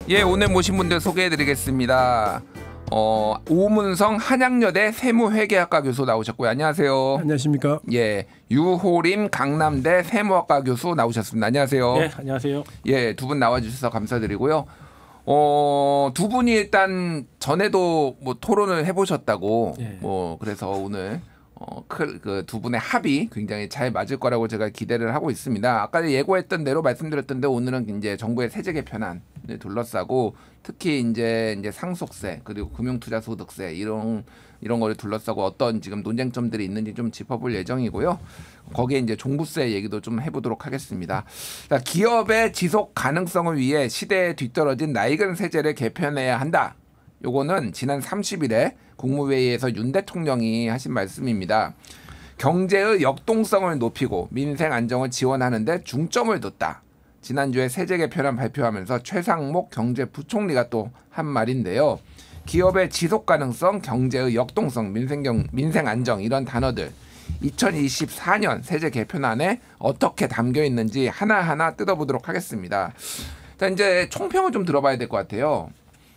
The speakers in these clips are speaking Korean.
예, 오늘 모신 분들 소개해드리겠습니다. 오문성 한양여대 세무회계학과 교수 나오셨고요. 안녕하세요. 안녕하십니까. 예, 유호림 강남대 세무학과 교수 나오셨습니다. 안녕하세요. 네, 안녕하세요. 예, 두 분 나와주셔서 감사드리고요. 두 분이 일단 전에도 뭐 토론을 해보셨다고, 예. 그래서 오늘 그 두 분의 합이 굉장히 잘 맞을 거라고 제가 기대를 하고 있습니다. 아까 예고했던 대로 말씀드렸던데 오늘은 이제 정부의 세제 개편안을 둘러싸고 특히 이제 상속세 그리고 금융투자소득세 이런 거를 둘러싸고 어떤 지금 논쟁점들이 있는지 좀 짚어볼 예정이고요. 거기에 이제 종부세 얘기도 좀 해보도록 하겠습니다. 자, 기업의 지속 가능성을 위해 시대에 뒤떨어진 낡은 세제를 개편해야 한다. 요거는 지난 30일에 국무회의에서 윤 대통령이 하신 말씀입니다. 경제의 역동성을 높이고 민생 안정을 지원하는 데 중점을 뒀다. 지난주에 세제 개편안 발표하면서 최상목 경제부총리가 또 한 말인데요. 기업의 지속 가능성, 경제의 역동성, 민생 안정 이런 단어들 2024년 세제 개편안에 어떻게 담겨 있는지 하나하나 뜯어보도록 하겠습니다. 자, 이제 총평을 좀 들어봐야 될 것 같아요.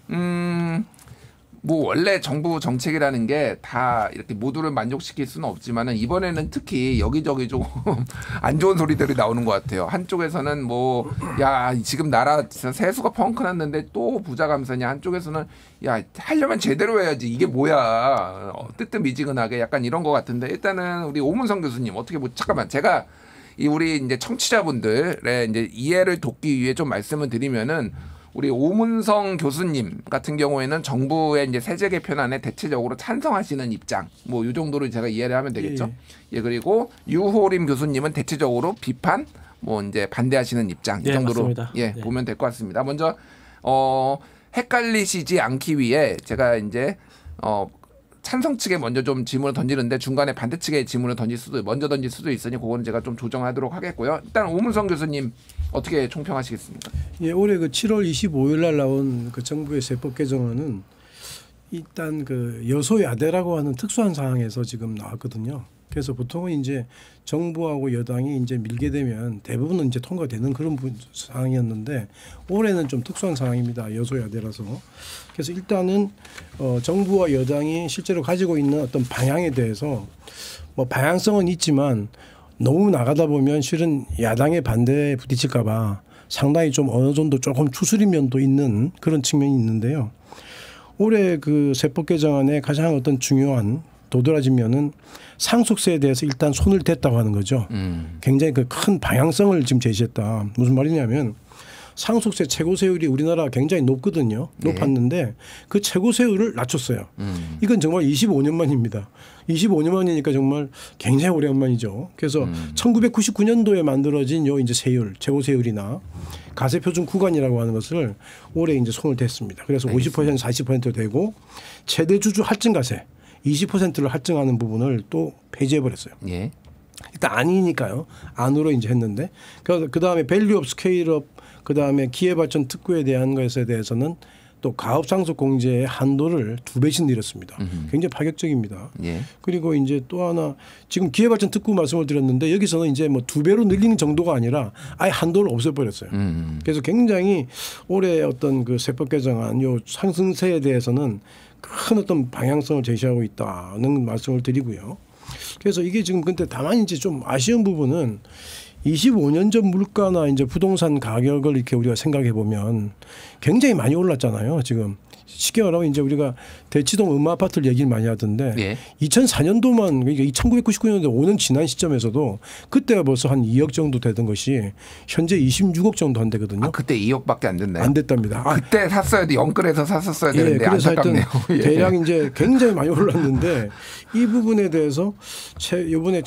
뭐 원래 정부 정책이라는 게 다 이렇게 모두를 만족시킬 수는 없지만은 이번에는 특히 여기저기 좀 안 좋은 소리들이 나오는 것 같아요. 한쪽에서는 뭐 야 지금 나라 세수가 펑크 났는데 또 부자 감사냐, 한쪽에서는 야 하려면 제대로 해야지 이게 뭐야 뜨뜻미지근하게 약간 이런 것 같은데 일단은 우리 오문성 교수님 어떻게 잠깐만 제가 우리 이제 청취자분들의 이제 이해를 돕기 위해 좀 말씀을 드리면은. 우리 오문성 교수님 같은 경우에는 정부의 이제 세제 개편안에 대체적으로 찬성하시는 입장, 뭐 이 정도로 제가 이해를 하면 되겠죠. 예, 그리고 유호림 교수님은 대체적으로 비판, 뭐 이제 반대하시는 입장, 이 정도로 맞습니다. 예, 보면 될 것 같습니다. 먼저 헷갈리시지 않기 위해 제가 이제 찬성 측에 먼저 좀 질문을 던지는데 중간에 반대 측에 질문을 먼저 던질 수도 있으니 그거는 제가 좀 조정하도록 하겠고요. 일단 오문성 교수님 어떻게 총평하시겠습니까? 예, 올해 그 7월 25일 날 나온 그 정부의 세법 개정안은 일단 그 여소야대라고 하는 특수한 상황에서 지금 나왔거든요. 그래서 보통은 이제 정부하고 여당이 이제 밀게 되면 대부분은 이제 통과되는 그런 상황이었는데 올해는 좀 특수한 상황입니다. 여소야대라서. 그래서 일단은 정부와 여당이 실제로 가지고 있는 어떤 방향에 대해서 뭐 방향성은 있지만 너무 나가다 보면 실은 야당의 반대에 부딪힐까 봐 상당히 좀 어느 정도 조금 추스린 면도 있는 그런 측면이 있는데요. 올해 그 세법 개정안의 가장 어떤 중요한 도드라진 면은 상속세에 대해서 일단 손을 댔다고 하는 거죠. 굉장히 그 큰 방향성을 지금 제시했다. 무슨 말이냐면 상속세 최고세율이 우리나라 굉장히 높거든요. 높았는데 그 최고세율을 낮췄어요. 이건 정말 25년 만입니다. 25년 만이니까 정말 굉장히 오래간만이죠. 그래서 1999년도에 만들어진 요 이제 세율, 최고세율이나 가세표준 구간이라고 하는 것을 올해 이제 손을 댔습니다. 그래서 50% 40% 되고 최대 주주 할증가세 20%를 할증하는 부분을 또 폐지해 버렸어요. 예. 일단 아니니까요. 안으로 이제 했는데 그 다음에 밸류업 스케일업 그 다음에 기회발전 특구에 대한 것에 대해서는 또 가업상속 공제의 한도를 2배씩 늘렸습니다. 굉장히 파격적입니다. 예. 그리고 이제 또 하나 지금 기회발전 특구 말씀을 드렸는데 여기서는 이제 뭐 2배로 늘리는 정도가 아니라 아예 한도를 없애버렸어요. 그래서 굉장히 올해 어떤 그 세법 개정안 요 상승세에 대해서는 큰 어떤 방향성을 제시하고 있다는 말씀을 드리고요. 그래서 이게 지금 근데 다만 이제 좀 아쉬운 부분은 25년 전 물가나 이제 부동산 가격을 이렇게 우리가 생각해 보면 굉장히 많이 올랐잖아요. 지금 쉽게 말하면 이제 우리가 대치동 음아파트를 얘기를 많이 하던데 예. 2004년도만 그러니까 1999년도 5년 지난 시점에서도 그때가 벌써 한 2억 정도 되던 것이 현재 26억 정도 한대거든요. 아, 그때 2억밖에 안 됐나요? 안 됐답니다. 그때 샀어야 돼. 영끌에서 샀었어야 되는데 그래서 안타깝네요. 하여튼 대략 이제 굉장히 많이 올랐는데 이 부분에 대해서 이번에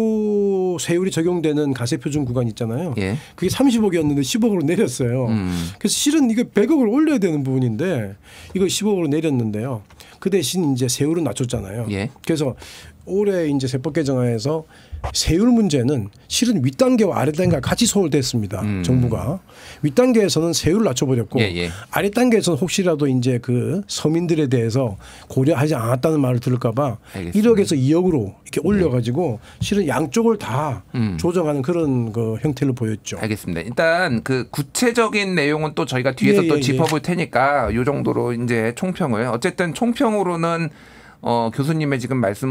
최고 세율이 적용되는 가세표준 구간 있잖아요. 예. 그게 30억이었는데 10억으로 내렸어요. 그래서 실은 이게 100억을 올려야 되는 부분인데 이걸 10억으로 내렸는데요. 그 대신 이제 세율은 낮췄잖아요. 예. 그래서 올해 이제 세법 개정안에서 세율 문제는 실은 윗단계와 아랫단계가 같이 소홀됐습니다. 정부가. 윗단계에서는 세율을 낮춰버렸고 아랫단계에서는 혹시라도 이제 그 서민들에 대해서 고려하지 않았다는 말을 들을까 봐 1억에서 2억으로 이렇게 올려가지고 실은 양쪽을 다 조정하는 그런 그 형태를 보였죠. 알겠습니다. 일단 그 구체적인 내용은 또 저희가 뒤에서 또 짚어볼 테니까 이 정도로 이제 총평을 어쨌든 총평으로는 교수님의 지금 말씀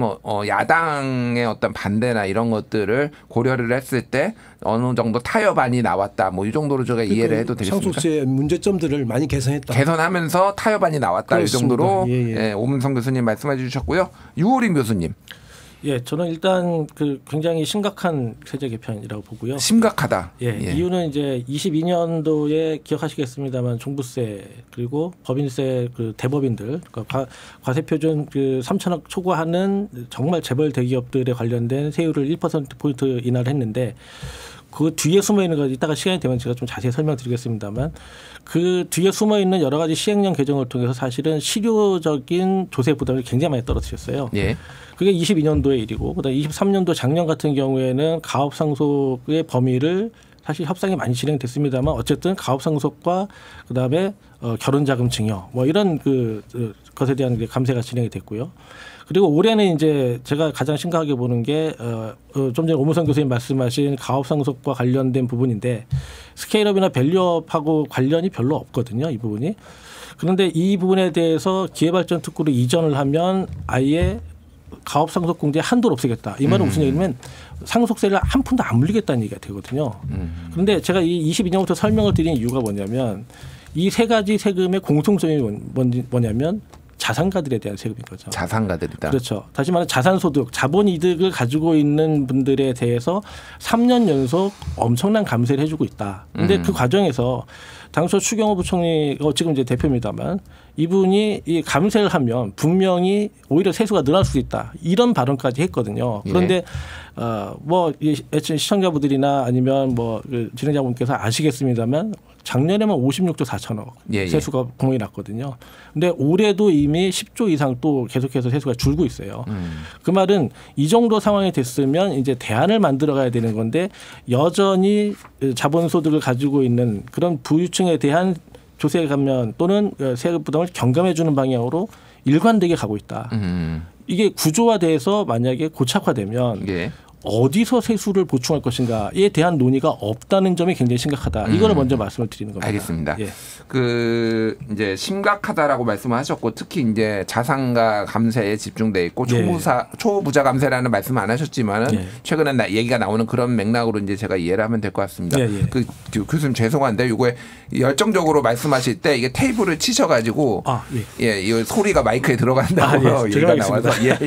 야당의 어떤 반대나 이런 것들을 고려를 했을 때 어느 정도 타협안이 나왔다. 뭐 이 정도로 제가 이해를 해도 되겠습니까? 상속세 문제점들을 많이 개선했다. 개선하면서 타협안이 나왔다. 그렇습니다. 이 정도로 예. 오문성 교수님 말씀해 주셨고요. 유호림 교수님. 예, 저는 일단 그 굉장히 심각한 세제 개편이라고 보고요. 심각하다. 이유는 이제 22년도에 기억하시겠습니다만 종부세 그리고 법인세 그 대법인들 그러니까 과세표준 그 3천억 초과하는 정말 재벌 대기업들에 관련된 세율을 1%포인트 인하를 했는데 그 뒤에 숨어 있는 거 이따가 시간이 되면 제가 좀 자세히 설명드리겠습니다만 그 뒤에 숨어 있는 여러 가지 시행령 개정을 통해서 사실은 실효적인 조세 부담을 굉장히 많이 떨어뜨렸어요. 그게 22년도의 일이고 그다음 23년도 작년 같은 경우에는 가업 상속의 범위를 사실 협상이 많이 진행됐습니다만 어쨌든 가업 상속과 그다음에 결혼 자금 증여 뭐 이런 것에 대한 감세가 진행이 됐고요. 그리고 올해는 이제 제가 가장 심각하게 보는 게 좀 전에 오문성 교수님 말씀하신 가업 상속과 관련된 부분인데 스케일업이나 밸류업하고 관련이 별로 없거든요. 이 부분이. 그런데 이 부분에 대해서 기회발전 특구로 이전을 하면 아예 가업 상속 공제 한도를 없애겠다. 이 말은 무슨 얘기냐면 상속세를 한 푼도 안 물리겠다는 얘기가 되거든요. 그런데 제가 이 22년부터 설명을 드린 이유가 뭐냐면 이 세 가지 세금의 공통점이 뭐냐면 자산가들에 대한 세금인 거죠. 자산가들이다. 그렇죠. 다시 말해 자산소득, 자본이득을 가지고 있는 분들에 대해서 3년 연속 엄청난 감세를 해주고 있다. 그런데 그 과정에서 당초 추경호 부총리 지금 이제 대표입니다만 이분이 이 감세를 하면 분명히 오히려 세수가 늘어날 수 있다. 이런 발언까지 했거든요. 그런데 뭐 시청자분들이나 아니면 뭐 진행자분께서 아시겠습니다만 작년에만 56조 4천억 세수가 공이 났거든요. 근데 올해도 이미 10조 이상 또 계속해서 세수가 줄고 있어요. 그 말은 이 정도 상황이 됐으면 이제 대안을 만들어 가야 되는 건데 여전히 자본소득을 가지고 있는 그런 부유층에 대한 조세 감면 또는 세금 부담을 경감해 주는 방향으로 일관되게 가고 있다. 이게 구조화돼서 만약에 고착화되면 어디서 세수를 보충할 것인가에 대한 논의가 없다는 점이 굉장히 심각하다. 이거를 먼저 말씀을 드리는 겁니다. 알겠습니다. 그 이제 심각하다라고 말씀하셨고 특히 이제 자산가 감세에 집중돼 있고 초부자 감세라는 말씀 안 하셨지만은 최근에 얘기가 나오는 그런 맥락으로 이제 제가 이해를 하면 될 것 같습니다. 그 교수님 죄송한데 이거에 열정적으로 말씀하실 때 이게 테이블을 치셔가지고 이 소리가 마이크에 들어간다고 얘기가 나와서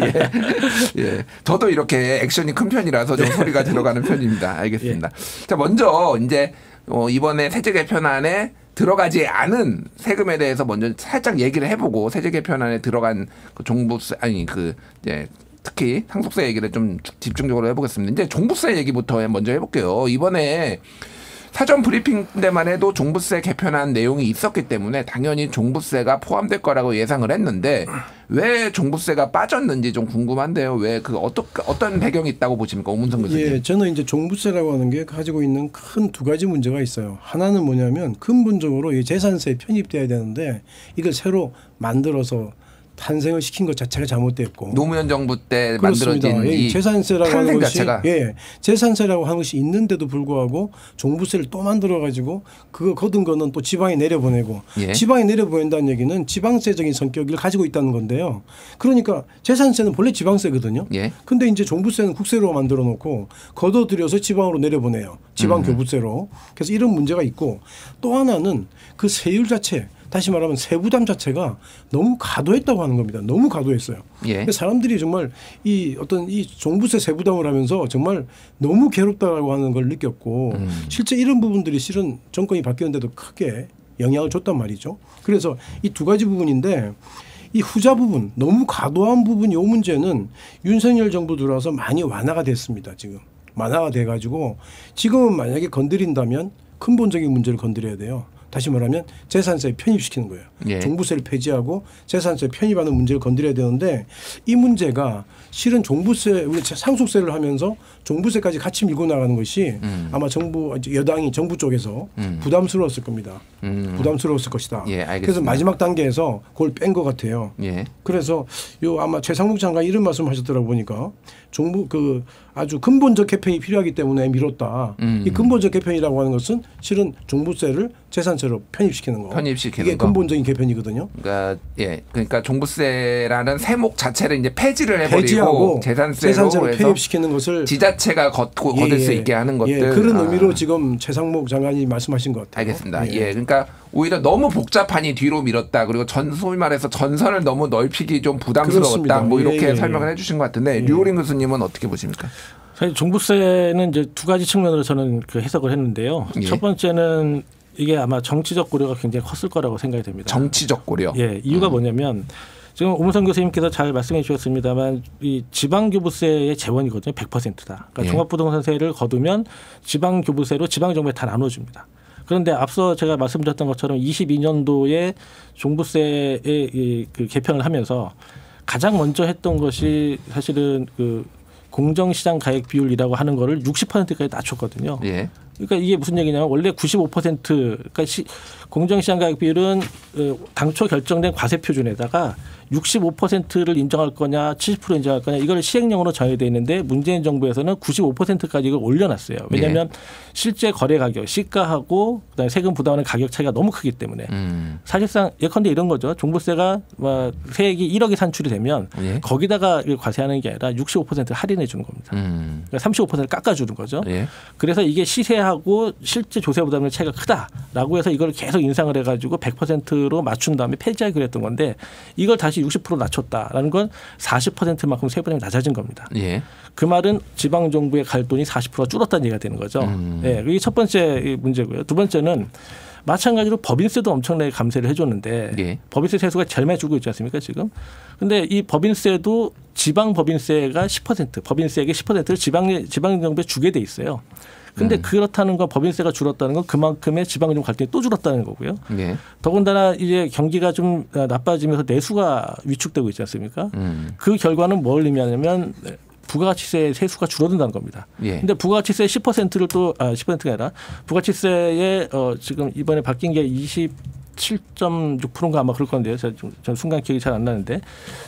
저도 이렇게 액션이 큰 편이라서 좀 소리가 들어가는 편입니다. 알겠습니다. 자 먼저 이제 이번에 세제 개편안에 들어가지 않은 세금에 대해서 먼저 살짝 얘기를 해보고 세제 개편안에 들어간 그 종부세 특히 상속세 얘기를 좀 집중적으로 해보겠습니다. 이제 종부세 얘기부터 먼저 해볼게요. 이번에 사전 브리핑 때만 해도 종부세 개편안 내용이 있었기 때문에 당연히 종부세가 포함될 거라고 예상을 했는데 왜 종부세가 빠졌는지 좀 궁금한데요. 왜 어떤 배경이 있다고 보십니까, 오문성 교수님? 저는 이제 종부세라고 하는 게 가지고 있는 큰 두 가지 문제가 있어요. 하나는 뭐냐면 근본적으로 이 재산세에 편입돼야 되는데 이걸 새로 만들어서 탄생을 시킨 것 자체가 잘못됐고 노무현 정부 때 그렇습니다. 만들어진 이 재산세라고 하는 것이 자체가. 재산세라고 하는 것이 있는데도 불구하고 종부세를 또 만들어 가지고 그거 거둔 거는 또 지방에 내려보내고 지방에 내려보낸다는 얘기는 지방세적인 성격을 가지고 있다는 건데요. 그러니까 재산세는 본래 지방세거든요. 근데 이제 종부세는 국세로 만들어 놓고 걷어들여서 지방으로 내려보내요. 지방 교부세로. 그래서 이런 문제가 있고 또 하나는 그 세율 자체 다시 말하면 세부담 자체가 너무 과도했다고 하는 겁니다. 너무 과도했어요. 사람들이 정말 이 종부세 세부담을 하면서 정말 너무 괴롭다고 하는 걸 느꼈고 실제 이런 부분들이 실은 정권이 바뀌었는데도 크게 영향을 줬단 말이죠. 그래서 이 두 가지 부분인데 이 후자 부분 너무 과도한 부분 이 문제는 윤석열 정부 들어와서 많이 완화가 됐습니다. 지금 완화가 돼가지고 지금은 만약에 건드린다면 근본적인 문제를 건드려야 돼요. 다시 말하면 재산세에 편입시키는 거예요. 예. 종부세를 폐지하고 재산세에 편입하는 문제를 건드려야 되는데 이 문제가 실은 종부세 우리 상속세를 하면서 종부세까지 같이 밀고 나가는 것이 아마 정부 여당이 정부 쪽에서 부담스러웠을 겁니다. 부담스러웠을 것이다. 예, 알겠습니다. 그래서 마지막 단계에서 그걸 뺀 것 같아요. 예. 그래서 요 아마 최상목 장관이 이런 말씀하셨더라고 보니까 정부 그 아주 근본적 개편이 필요하기 때문에 미뤘다. 이 근본적 개편이라고 하는 것은 실은 종부세를 재산세로 편입시키는 거. 편입시키는 이게 거. 근본적인 개편이거든요. 그러니까 종부세라는 세목 자체를 이제 폐지를 해버리고 폐지하고 재산세로 해서 편입시키는 것을 지자체가 거둘 수 있게 하는 것들. 그런 의미로 지금 최상목 장관이 말씀하신 것 같아요. 알겠습니다. 그러니까 오히려 너무 복잡하니 뒤로 밀었다. 그리고 소위 말해서 전선을 너무 넓히기 좀 부담스러웠다. 그렇습니다. 뭐 이렇게 설명을 해주신 것 같은데 류호린 교수님은 어떻게 보십니까? 사실 종부세는 이제 두 가지 측면으로 저는 그 해석을 했는데요. 예. 첫 번째는 이게 아마 정치적 고려가 굉장히 컸을 거라고 생각이 됩니다. 정치적 고려. 예, 이유가 뭐냐면 지금 오문선 교수님께서 잘 말씀해 주셨습니다만 이 지방교부세의 재원이거든요. 100%다. 그러니까 예. 종합부동산세를 거두면 지방교부세로 지방정부에 다 나눠줍니다. 그런데 앞서 제가 말씀드렸던 것처럼 22년도에 종부세의 그 개편을 하면서 가장 먼저 했던 것이 사실은 그 공정시장 가액 비율이라고 하는 거를 60%까지 낮췄거든요. 예. 그러니까 이게 무슨 얘기냐면 원래 95% 그러니까 공정시장 가격 비율은 당초 결정된 과세 표준에다가 65%를 인정할 거냐 70% 인정할 거냐 이걸 시행령으로 정해져 있는데 문재인 정부에서는 95%까지 이걸 올려놨어요. 왜냐하면 실제 거래 가격 시가하고 그다음에 세금 부담하는 가격 차이가 너무 크기 때문에 사실상 예컨대 이런 거죠. 종부세가 세액이 1억이 산출이 되면 예. 거기다가 과세하는 게 아니라 65%를 할인해 주는 겁니다. 그러니까 35%를 깎아주는 거죠. 예. 그래서 이게 시세하고 실제 조세 부담의 차이가 크다라고 해서 이걸 계속 인상을 해가지고 100%로 맞춘 다음에 폐지하기로 했던 건데 이걸 다시 60% 낮췄다라는 건 40%만큼 세부담이 낮아진 겁니다. 예. 그 말은 지방 정부에 갈 돈이 40%가 줄었다는 얘기가 되는 거죠. 예, 이게 첫 번째 문제고요. 두 번째는 마찬가지로 법인세도 엄청나게 감세를 해줬는데 예. 법인세 세수가 제일 많이 주고 있지 않습니까 지금? 근데 이 법인세도 지방 법인세가 10% 법인세액의 10%를 지방 정부에 주게 돼 있어요. 근데 그렇다는 건 법인세가 줄었다는 건 그만큼의 지방정 갈등이 또 줄었다는 거고요. 예. 더군다나 이제 경기가 좀 나빠지면서 내수가 위축되고 있지 않습니까? 그 결과는 뭘 의미하냐면 부가가치세 세수가 줄어든다는 겁니다. 예. 근데 부가가치세 10%를 또 10%가 아니라 부가가치세에 지금 이번에 바뀐 게 27.6%인가 아마 그럴 건데요. 전 순간 기억이 잘 안 나는데.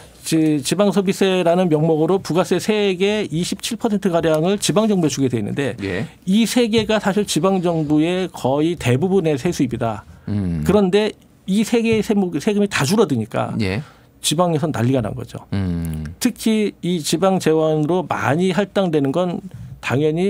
지방소비세라는 명목으로 부가세 세액의 27%가량을 지방정부에 주게 돼 있는데 예. 이 세 개가 사실 지방정부의 거의 대부분의 세수입이다. 그런데 이 세 개의 세금이 다 줄어드니까 예. 지방에선 난리가 난 거죠. 특히 이 지방 재원으로 많이 할당되는 건 당연히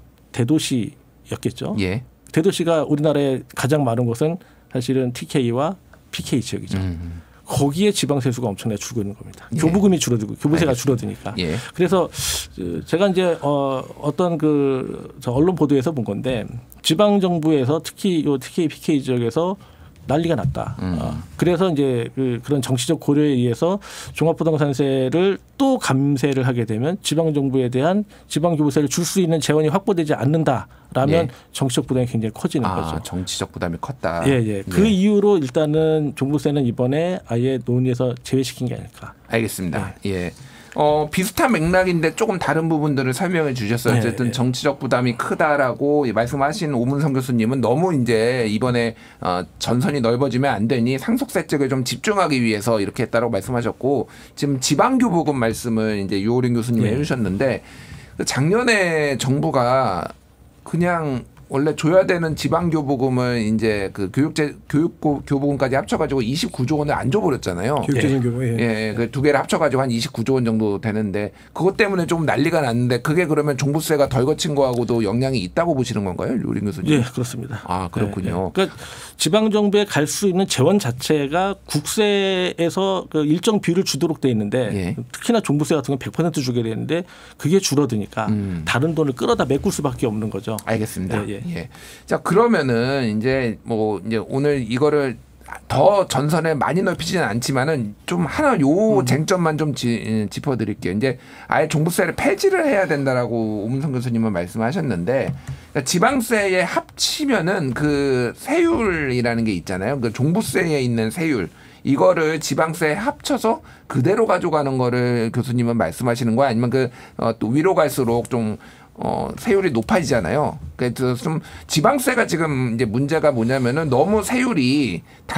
대도시였겠죠. 예. 대도시가 우리나라에 가장 많은 곳은 사실은 TK와 PK 지역이죠. 거기에 지방 세수가 엄청나게 줄고 있는 겁니다. 예. 교부금이 줄어들고 교부세가 줄어드니까. 예. 그래서 제가 이제 어떤 저 언론 보도에서 본 건데 지방 정부에서 특히 요 TK, PK 지역에서 난리가 났다. 그래서 이제 그런 정치적 고려에 의해서 종합부동산세를 또 감세를 하게 되면 지방 정부에 대한 지방 교부세를 줄 수 있는 재원이 확보되지 않는다라면 예. 정치적 부담이 굉장히 커지는 거죠. 정치적 부담이 컸다. 예. 그 이유로 일단은 종부세는 이번에 아예 논의에서 제외시킨 게 아닐까. 알겠습니다. 예. 비슷한 맥락인데 조금 다른 부분들을 설명해 주셨어요. 어쨌든 정치적 부담이 크다라고 말씀하신 오문성 교수님은 너무 이제 이번에 전선이 넓어지면 안 되니 상속세 쪽에 좀 집중하기 위해서 이렇게 했다라고 말씀하셨고 지금 지방교부금 말씀을 이제 유호린 교수님이 해주셨는데 작년에 정부가 그냥 원래 줘야 되는 지방교부금을 이제 그 교육교부금까지 합쳐가지고 29조 원을 안 줘버렸잖아요. 교육재정 교부. 예, 그 두 개를 합쳐가지고 한 29조 원 정도 되는데 그것 때문에 좀 난리가 났는데 그게 그러면 종부세가 덜 거친 거하고도 영향이 있다고 보시는 건가요, 유린 교수님? 예, 그렇습니다. 아, 그렇군요. 그러니까 지방 정부에 갈 수 있는 재원 자체가 국세에서 그 일정 비율을 주도록 돼 있는데 특히나 종부세 같은 건 100% 주게 되는데 그게 줄어드니까 다른 돈을 끌어다 메꿀 수밖에 없는 거죠. 알겠습니다. 예. 자, 그러면은 이제 오늘 이거를 더 전선에 많이 넓히지는 않지만은 좀 하나 요 쟁점만 좀 짚어드릴게요. 이제 아예 종부세를 폐지를 해야 된다라고 오문성 교수님은 말씀하셨는데 그러니까 지방세에 합치면은 그 세율이라는 게 있잖아요. 그 종부세에 있는 세율. 이거를 지방세에 합쳐서 그대로 가져가는 거를 교수님은 말씀하시는 거야? 아니면 또 위로 갈수록 좀 세율이 높아지잖아요. 그래서 좀 지방세가 지금 이제 문제가 뭐냐면은 너무 세율이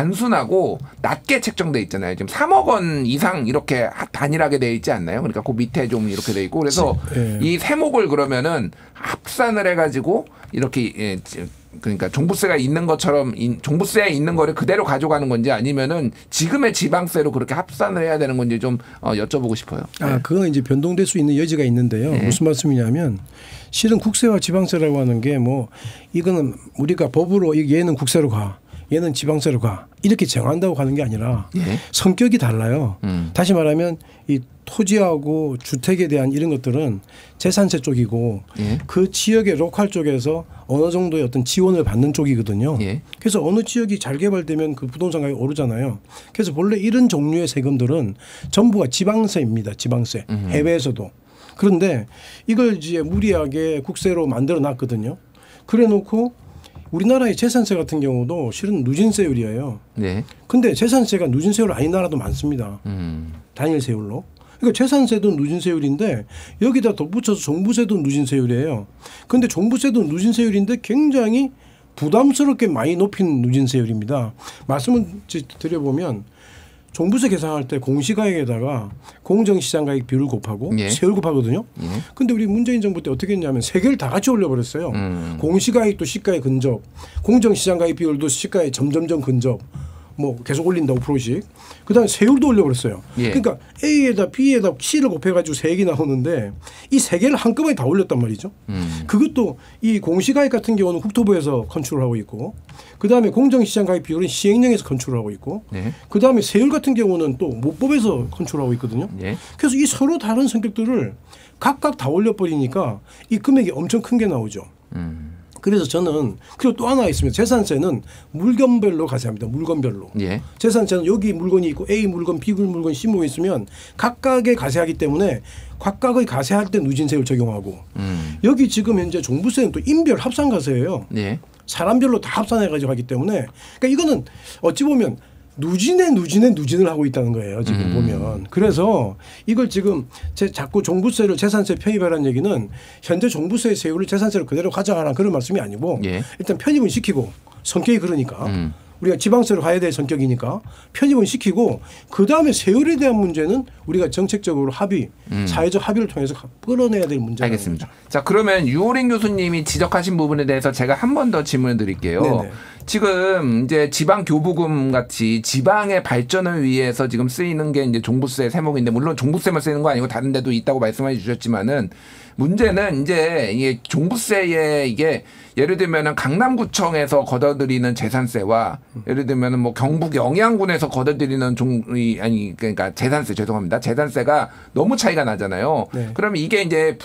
단순하고 낮게 책정돼 있잖아요. 지금 3억 원 이상 이렇게 단일하게 돼 있지 않나요? 그러니까 그 밑에 좀 이렇게 돼 있고 그래서 이 세목을 그러면은 합산을 해가지고 이렇게 그러니까 종부세가 있는 것처럼 종부세에 있는 거를 그대로 가져가는 건지 아니면은 지금의 지방세로 그렇게 합산을 해야 되는 건지 좀 여쭤보고 싶어요. 그건 이제 변동될 수 있는 여지가 있는데요. 무슨 말씀이냐면 실은 국세와 지방세라고 하는 게 뭐 이거는 우리가 법으로 얘는 국세로 가. 얘는 지방세로 가. 이렇게 정한다고 가는 게 아니라 성격이 달라요. 다시 말하면 이 토지하고 주택에 대한 이런 것들은 재산세 쪽이고 그 지역의 로컬 쪽에서 어느 정도의 어떤 지원을 받는 쪽이거든요. 그래서 어느 지역이 잘 개발되면 그 부동산 가격이 오르잖아요. 그래서 본래 이런 종류의 세금들은 전부가 지방세입니다. 지방세. 해외에서도. 그런데 이걸 이제 무리하게 국세로 만들어 놨거든요. 그래 놓고 우리나라의 재산세 같은 경우도 실은 누진세율이에요. 근데 재산세가 누진세율 아닌 나라도 많습니다. 단일 세율로. 그러니까 재산세도 누진세율인데 여기다 덧붙여서 종부세도 누진세율이에요. 근데 종부세도 누진세율인데 굉장히 부담스럽게 많이 높인 누진세율입니다. 말씀을 드려보면 종부세 계산할 때 공시가액에다가 공정시장가액 비율을 곱하고 세율 곱하거든요. 근데 우리 문재인 정부 때 어떻게 했냐면 세 개를 다 같이 올려버렸어요. 공시가액도 시가에 근접, 공정시장가액 비율도 시가에 점점점 근접. 뭐 계속 올린다 5%씩. 그다음에 세율도 올려버렸어요. 그러니까 A에다 B에다 C를 곱해가지고 세 개 나오는데 이 세 개를 한꺼번에 다 올렸단 말이죠. 그것도 이 공시가액 같은 경우는 국토부에서 컨트롤하고 있고 그다음에 공정시장가액 비율은 시행령에서 컨트롤하고 있고 그다음에 세율 같은 경우는 또 모법에서 컨트롤하고 있거든요. 그래서 이 서로 다른 성격들을 각각 다 올려버리니까 이 금액이 엄청 큰 게 나오죠. 그래서 저는 그리고 또 하나 있습니다. 재산세는 물건별로 가세합니다. 물건별로. 재산세는 여기 물건이 있고 A 물건, B 물건, C 물건이 있으면 각각의 가세하기 때문에 각각의 가세할 때 누진세율 적용하고 여기 지금 현재 종부세는 또 인별 합산 가세예요. 사람별로 다 합산해가지고 하기 때문에 그러니까 이거는 어찌 보면 누진을 하고 있다는 거예요. 지금 보면. 그래서 이걸 지금 자꾸 종부세를 재산세 편입하라는 얘기는 현재 종부세의 세율을 재산세로 그대로 가져가라는 그런 말씀이 아니고 일단 편입은 시키고 성격이 그러니까 우리가 지방세로 가야 될 성격이니까 편입은 시키고 그다음에 세율에 대한 문제는 우리가 정책적으로 합의, 사회적 합의를 통해서 끌어내야 될 문제입니다. 알겠습니다. 자, 그러면 유호린 교수님이 지적하신 부분에 대해서 제가 한 번 더 질문을 드릴게요. 지금 이제 지방 교부금 같이 지방의 발전을 위해서 지금 쓰이는 게 이제 종부세 세목인데 물론 종부세만 쓰이는 거 아니고 다른 데도 있다고 말씀해 주셨지만은 문제는 이제 이게 종부세에 이게 예를 들면은 강남구청에서 걷어들이는 재산세와 예를 들면은 뭐 경북 영양군에서 걷어들이는 그러니까 재산세가 너무 차이가 나잖아요. 그러면 이게 이제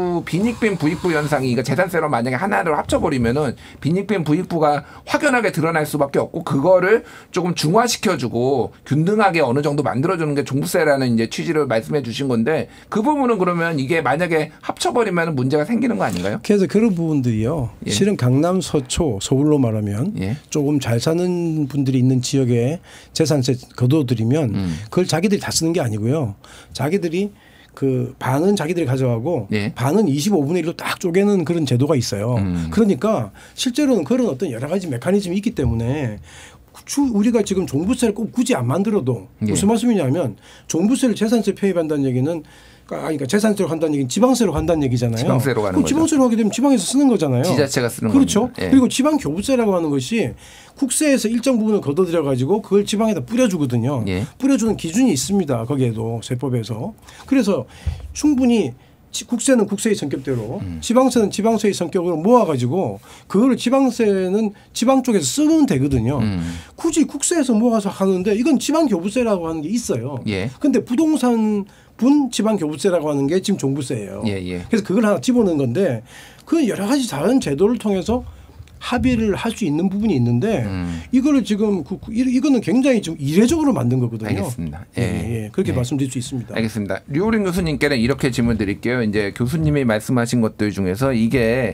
빈익빈 부익부 현상이 이거 재산세로 만약에 하나를 합쳐버리면은 빈익빈 부익부가 확연하게 드러날 수밖에 없고 그거를 조금 중화시켜주고 균등하게 어느 정도 만들어주는 게 종부세라는 이제 취지를 말씀해 주신 건데 그 부분은 그러면 이게 만약에 합쳐버리면 문제가 생기는 거 아닌가요? 그래서 그런 부분들이요. 실은 강남 서초 서울로 말하면 조금 잘 사는 분들이 있는 지역에 재산세 거둬들이면 그걸 자기들이 다 쓰는 게 아니고요. 자기들이 그 반은 자기들이 가져가고 반은 25분의 1로 딱 쪼개는 그런 제도가 있어요. 그러니까 실제로는 그런 어떤 여러 가지 메커니즘이 있기 때문에 우리가 지금 종부세를 꼭 굳이 안 만들어도 무슨 말씀이냐면 종부세를 재산세 편입한다는 얘기는 그러니까 재산세로 간다는 얘기는 지방세로 간다는 얘기잖아요. 지방세로 가는 거죠. 지방세로 하게 되면 지방에서 쓰는 거잖아요. 지자체가 쓰는 거죠. 그렇죠. 그리고 지방교부세라고 하는 것이 국세에서 일정 부분을 걷어들여 가지고 그걸 지방에다 뿌려주거든요. 뿌려주는 기준이 있습니다. 거기에도 세법에서. 그래서 충분히 국세는 국세의 성격대로 지방세는 지방세의 성격으로 모아가지고 그거를 지방세는 지방 쪽에서 쓰면 되거든요. 굳이 국세에서 모아서 하는데 이건 지방교부세라고 하는 게 있어요. 그런데 부동산 분 지방교부세라고 하는 게 지금 종부세예요. 그래서 그걸 하나 집어넣은 건데 그 여러 가지 다른 제도를 통해서 합의를 할 수 있는 부분이 있는데 이거를 지금 이거는 굉장히 좀 이례적으로 만든 거거든요. 알겠습니다. 그렇게 말씀드릴 수 있습니다. 알겠습니다. 류호린 교수님께는 이렇게 질문 드릴게요. 이제 교수님이 말씀하신 것들 중에서 이게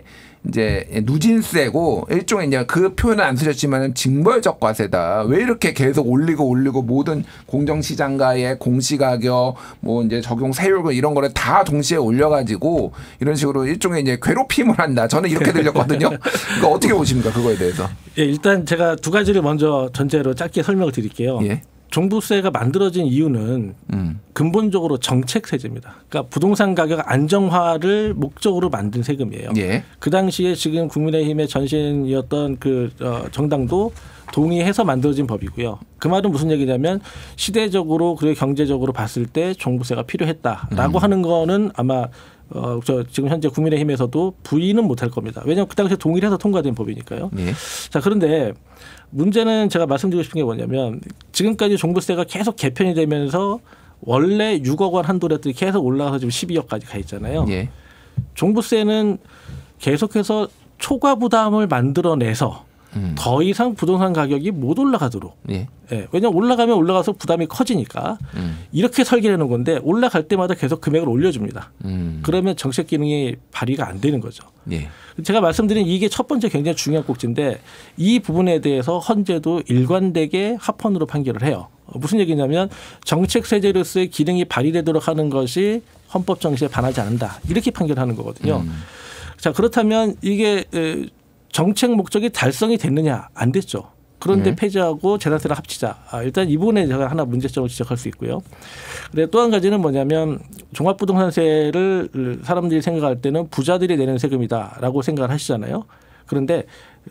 이제 누진세고 일종의 이제 그 표현은 안 쓰셨지만 징벌적 과세다. 왜 이렇게 계속 올리고 모든 공정시장가의 공시가격 뭐 이제 적용 세율 이런 거를 다 동시에 올려가지고 이런 식으로 일종의 이제 괴롭힘을 한다. 저는 이렇게 들렸거든요. 그거 어떻게 보십니까? 그거에 대해서? 예, 일단 제가 두 가지를 먼저 전제로 짧게 설명을 드릴게요. 예. 종부세가 만들어진 이유는 근본적으로 정책 세제입니다. 그러니까 부동산 가격 안정화를 목적으로 만든 세금이에요. 예. 그 당시에 지금 국민의힘의 전신이었던 그 정당도 동의해서 만들어진 법이고요. 그 말은 무슨 얘기냐면 시대적으로 그리고 경제적으로 봤을 때 종부세가 필요했다라고 하는 거는 아마 지금 현재 국민의힘에서도 부인은 못할 겁니다. 왜냐하면 그 당시에 동의를 해서 통과된 법이니까요. 예. 자, 그런데 문제는 제가 말씀드리고 싶은 게 뭐냐면 지금까지 종부세가 계속 개편이 되면서 원래 6억 원 한도랬더니 계속 올라가서 지금 12억까지 가 있잖아요. 예. 종부세는 계속해서 초과 부담을 만들어내서 더 이상 부동산 가격이 못 올라가도록. 예. 예, 왜냐하면 올라가면 올라가서 부담이 커지니까 이렇게 설계해 놓은 건데 올라갈 때마다 계속 금액을 올려줍니다. 그러면 정책 기능이 발휘가 안 되는 거죠. 예. 제가 말씀드린 이게 첫 번째 굉장히 중요한 꼭지인데 이 부분에 대해서 헌재도 일관되게 합헌으로 판결을 해요. 무슨 얘기냐면 정책 세제로서의 기능이 발휘되도록 하는 것이 헌법 정신에 반하지 않는다. 이렇게 판결하는 거거든요. 자, 그렇다면 이게 정책 목적이 달성이 됐느냐? 안 됐죠. 그런데 폐지하고 재산세를 합치자. 일단 이 부분에 제가 하나 문제점을 지적할 수 있고요. 그런데 또 한 가지는 뭐냐면 종합부동산세를 사람들이 생각할 때는 부자들이 내는 세금이다라고 생각을 하시잖아요. 그런데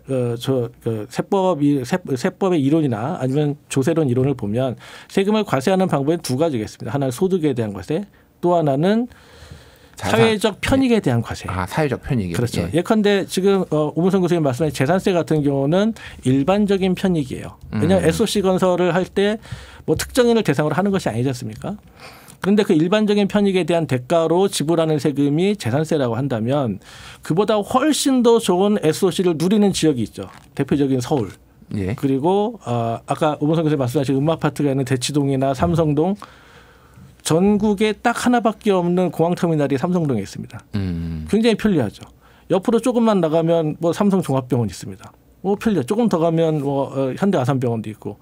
세법의 이론이나 아니면 조세론 이론을 보면 세금을 과세하는 방법은 두 가지겠습니다. 하나는 소득에 대한 과세, 또 하나는 사회적 편익에 대한 과세. 아, 사회적 편익이. 그렇죠. 예. 예컨대 지금 오문선 교수님 말씀하신 재산세 같은 경우는 일반적인 편익이에요. 왜냐하면 SOC 건설을 할 때 뭐 특정인을 대상으로 하는 것이 아니지 않습니까? 그런데 그 일반적인 편익에 대한 대가로 지불하는 세금이 재산세라고 한다면 그보다 훨씬 더 좋은 SOC를 누리는 지역이 있죠. 대표적인 서울. 예. 그리고 아까 오문선 교수님 말씀하신 음마아파트가 있는 대치동이나 삼성동 전국에 딱 하나밖에 없는 공항터미널이 삼성동에 있습니다. 굉장히 편리하죠. 옆으로 조금만 나가면 뭐 삼성종합병원 있습니다. 편리해. 조금 더 가면 현대아산병원도 있고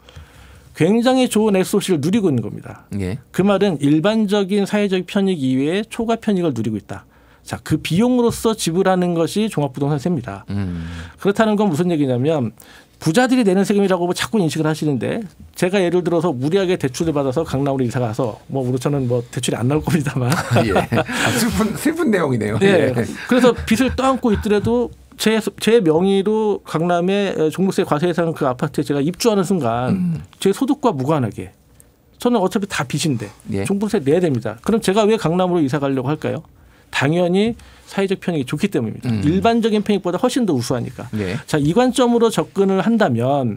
굉장히 좋은 SOC를 누리고 있는 겁니다. 예. 그 말은 일반적인 사회적 편익 이외에 초과 편익을 누리고 있다. 자, 그 비용으로서 지불하는 것이 종합부동산세입니다. 그렇다는 건 무슨 얘기냐면 부자들이 내는 세금이라고 자꾸 인식을 하시는데 제가 예를 들어서 무리하게 대출을 받아서 강남으로 이사 가서 저는 대출이 안 나올 겁니다만. 예. 슬픈 내용이네요. 네. 예. 그래서 빚을 떠안고 있더라도 제 명의로 강남의 종부세 과세 대상 그 아파트에 제가 입주하는 순간 제 소득과 무관하게 저는 어차피 다 빚인데 예. 종부세 내야 됩니다. 그럼 제가 왜 강남으로 이사 가려고 할까요? 당연히 사회적 편익이 좋기 때문입니다. 일반적인 편익보다 훨씬 더 우수하니까. 예. 자, 이 관점으로 접근을 한다면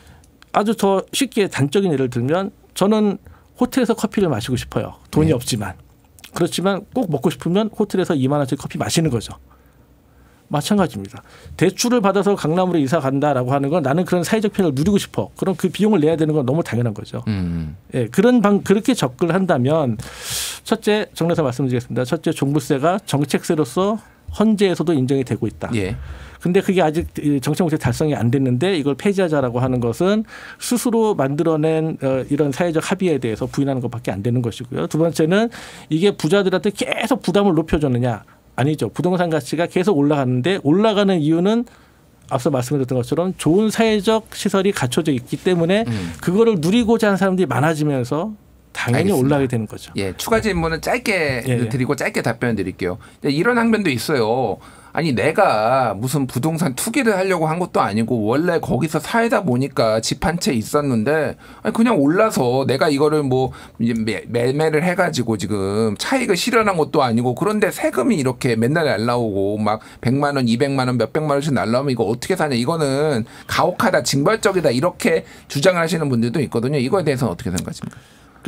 아주 더 쉽게 단적인 예를 들면 저는 호텔에서 커피를 마시고 싶어요. 돈이 없지만. 그렇지만 꼭 먹고 싶으면 호텔에서 2만 원짜리 커피 마시는 거죠. 마찬가지입니다. 대출을 받아서 강남으로 이사 간다라고 하는 건 나는 그런 사회적 편익을 누리고 싶어. 그럼 그 비용을 내야 되는 건 너무 당연한 거죠. 예, 그렇게 접근을 한다면 첫째 정리해서 말씀드리겠습니다. 첫째 종부세가 정책세로서 헌재에서도 인정이 되고 있다. 예. 근데 그게 아직 정책 목적 달성이 안 됐는데 이걸 폐지하자라고 하는 것은 스스로 만들어낸 이런 사회적 합의에 대해서 부인하는 것밖에 안 되는 것이고요. 두 번째는 이게 부자들한테 계속 부담을 높여줬느냐. 아니죠. 부동산 가치가 계속 올라가는데 올라가는 이유는 앞서 말씀드렸던 것처럼 좋은 사회적 시설이 갖춰져 있기 때문에 그거를 누리고자 하는 사람들이 많아지면서 당연히 알겠습니다. 올라가게 되는 거죠. 예, 추가 질문은 짧게 드리고 짧게 답변 드릴게요. 이런 항변도 있어요. 아니 내가 무슨 부동산 투기를 하려고 한 것도 아니고 원래 거기서 살다 보니까 집 한 채 있었는데 아니 그냥 올라서 내가 이거를 이제 매매를 해가지고 지금 차익을 실현한 것도 아니고 그런데 세금이 이렇게 맨날 날라오고 막 100만 원, 200만 원, 몇백만 원씩 날라오면 이거 어떻게 사냐. 이거는 가혹하다, 징벌적이다 이렇게 주장을 하시는 분들도 있거든요. 이거에 대해서는 어떻게 생각하십니까?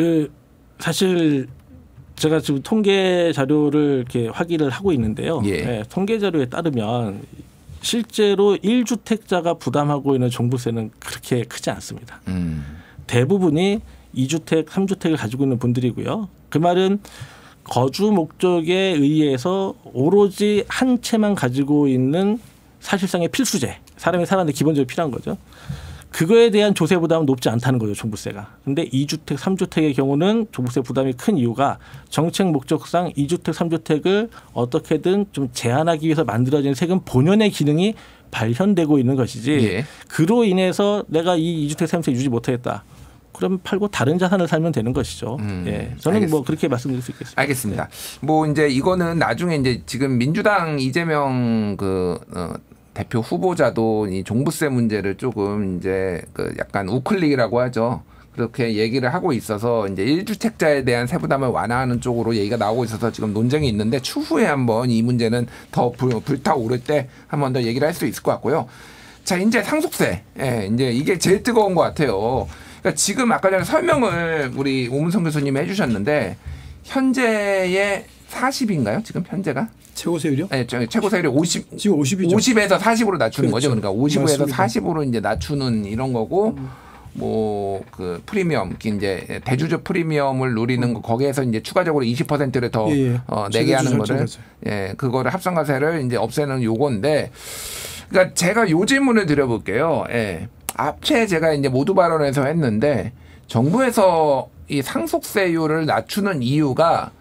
사실 제가 지금 통계 자료를 이렇게 확인을 하고 있는데요. 예. 네, 통계 자료에 따르면 실제로 1주택자가 부담하고 있는 종부세는 그렇게 크지 않습니다. 대부분이 2주택, 3주택을 가지고 있는 분들이고요. 그 말은 거주 목적에 의해서 오로지 한 채만 가지고 있는 사실상의 필수제. 사람이 사는데 기본적으로 필요한 거죠. 그거에 대한 조세 부담은 높지 않다는 거죠. 종부세가. 근데 2주택, 3주택의 경우는 종부세 부담이 큰 이유가 정책 목적상 2주택, 3주택을 어떻게든 좀 제한하기 위해서 만들어진 세금 본연의 기능이 발현되고 있는 것이지 예. 그로 인해서 내가 이 2주택, 3주택 유지 못하겠다. 그럼 팔고 다른 자산을 살면 되는 것이죠. 예. 저는 알겠습니다. 뭐 그렇게 말씀드릴 수 있겠습니다. 알겠습니다. 뭐 이제 이거는 나중에 이제 지금 민주당 이재명 대표 후보자도 이 종부세 문제를 조금 이제 그 약간 우클릭이라고 하죠. 그렇게 얘기를 하고 있어서 이제 1주택자에 대한 세부담을 완화하는 쪽으로 얘기가 나오고 있어서 지금 논쟁이 있는데 추후에 한번 이 문제는 더 불타오를 때 한번 더 얘기를 할 수 있을 것 같고요. 자, 이제 상속세. 예, 이제 이게 제일 뜨거운 것 같아요. 그러니까 지금 아까 전에 설명을 우리 오문성 교수님이 해주셨는데 현재의 40인가요? 지금 현재가? 최고 세율이요? 네, 최고 세율이 50. 지금 50이죠. 50에서 40으로 낮추는 그렇죠. 거죠. 그러니까 50에서 맞습니다. 40으로 이제 낮추는 이런 거고, 뭐 그 프리미엄, 이제 대주주 프리미엄을 누리는 거 거기에서 이제 추가적으로 20%를 더 내게 하는 거를, 예, 그거를 합산과세를 이제 없애는 요건데, 그러니까 제가 요 질문을 드려볼게요. 예, 앞에 제가 이제 모두 발언에서 했는데 정부에서 이 상속세율을 낮추는 이유가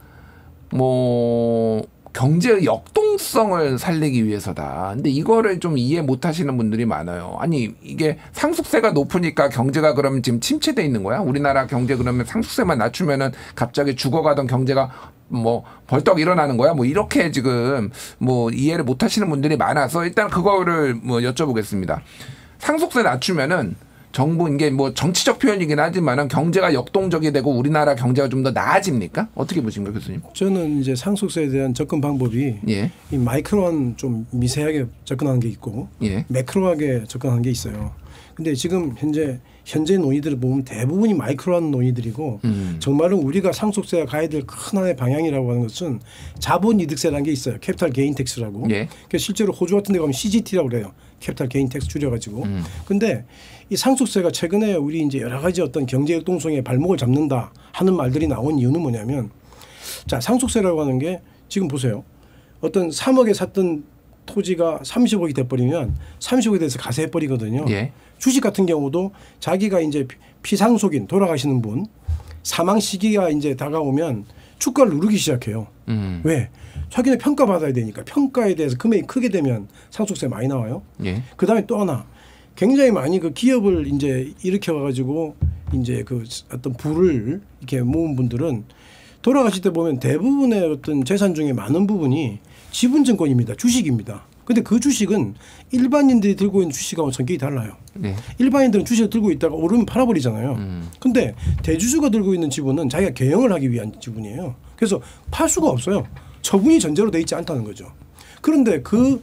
뭐 경제의 역동성을 살리기 위해서다. 근데 이거를 좀 이해 못 하시는 분들이 많아요. 아니, 이게 상속세가 높으니까 경제가 그러면 지금 침체돼 있는 거야? 우리나라 경제 그러면 상속세만 낮추면은 갑자기 죽어가던 경제가 뭐 벌떡 일어나는 거야? 뭐 이렇게 지금 뭐 이해를 못 하시는 분들이 많아서 일단 그거를 뭐 여쭤보겠습니다. 상속세 낮추면은 정부 이게 뭐 정치적 표현이긴 하지만은 경제가 역동적이 되고 우리나라 경제가 좀 더 나아집니까? 어떻게 보십니까, 교수님? 저는 이제 상속세에 대한 접근 방법이 예. 이 마이크로한 좀 미세하게 접근하는 게 있고 예. 매크로하게 접근하는 게 있어요. 근데 지금 현재 논의들을 보면 대부분이 마이크로한 논의들이고 정말로 우리가 상속세가 가야 될 큰 하나의 방향이라고 하는 것은 자본이득세라는 게 있어요. 캐피탈 게인 텍스라고. 예. 그래서 실제로 호주 같은 데 가면 CGT라고 그래요. 캐피탈 게인 텍스 줄여가지고. 근데 이 상속세가 최근에 우리 이제 여러 가지 어떤 경제 역동성에 발목을 잡는다 하는 말들이 나온 이유는 뭐냐면 자, 상속세라고 하는 게 지금 보세요. 어떤 3억에 샀던 토지가 30억이 돼버리면 30억에 대해서 가세해버리거든요. 예. 주식 같은 경우도 자기가 이제 피상속인 돌아가시는 분 사망 시기가 이제 다가오면 주가를 누르기 시작해요. 왜? 자기네 평가받아야 되니까 평가에 대해서 금액이 크게 되면 상속세 많이 나와요. 예. 그다음에 또 하나 굉장히 많이 그 기업을 이제 일으켜 가지고 이제 그 어떤 부를 이렇게 모은 분들은 돌아가실 때 보면 대부분의 어떤 재산 중에 많은 부분이 지분증권입니다. 주식입니다. 근데 그 주식은 일반인들이 들고 있는 주식하고 성격이 달라요. 네. 일반인들은 주식을 들고 있다가 오르면 팔아버리잖아요. 근데 대주주가 들고 있는 지분은 자기가 경영을 하기 위한 지분이에요. 그래서 팔 수가 없어요. 처분이 전제로 돼 있지 않다는 거죠. 그런데 그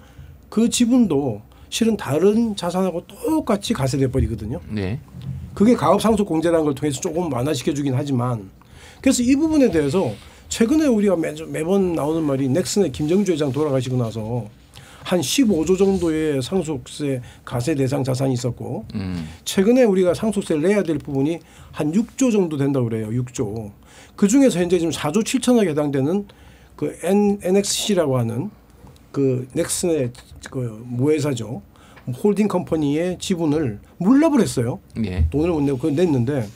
지분도 실은 다른 자산하고 똑같이 가세돼 버리거든요. 네. 그게 가업상속공제라는 걸 통해서 조금 완화시켜주긴 하지만 그래서 이 부분에 대해서 최근에 우리가 매번 나오는 말이 넥슨의 김정주 회장 돌아가시고 나서 한 15조 정도의 상속세 가세 대상 자산이 있었고 최근에 우리가 상속세를 내야 될 부분이 한 6조 정도 된다고 그래요. 6조. 그중에서 현재 지금 4조 7천억에 해당되는 그 NXC라고 하는 그 넥슨의 그 모회사죠. 홀딩 컴퍼니의 지분을 물납을 했어요. 예. 돈을 못 내고 그걸 냈는데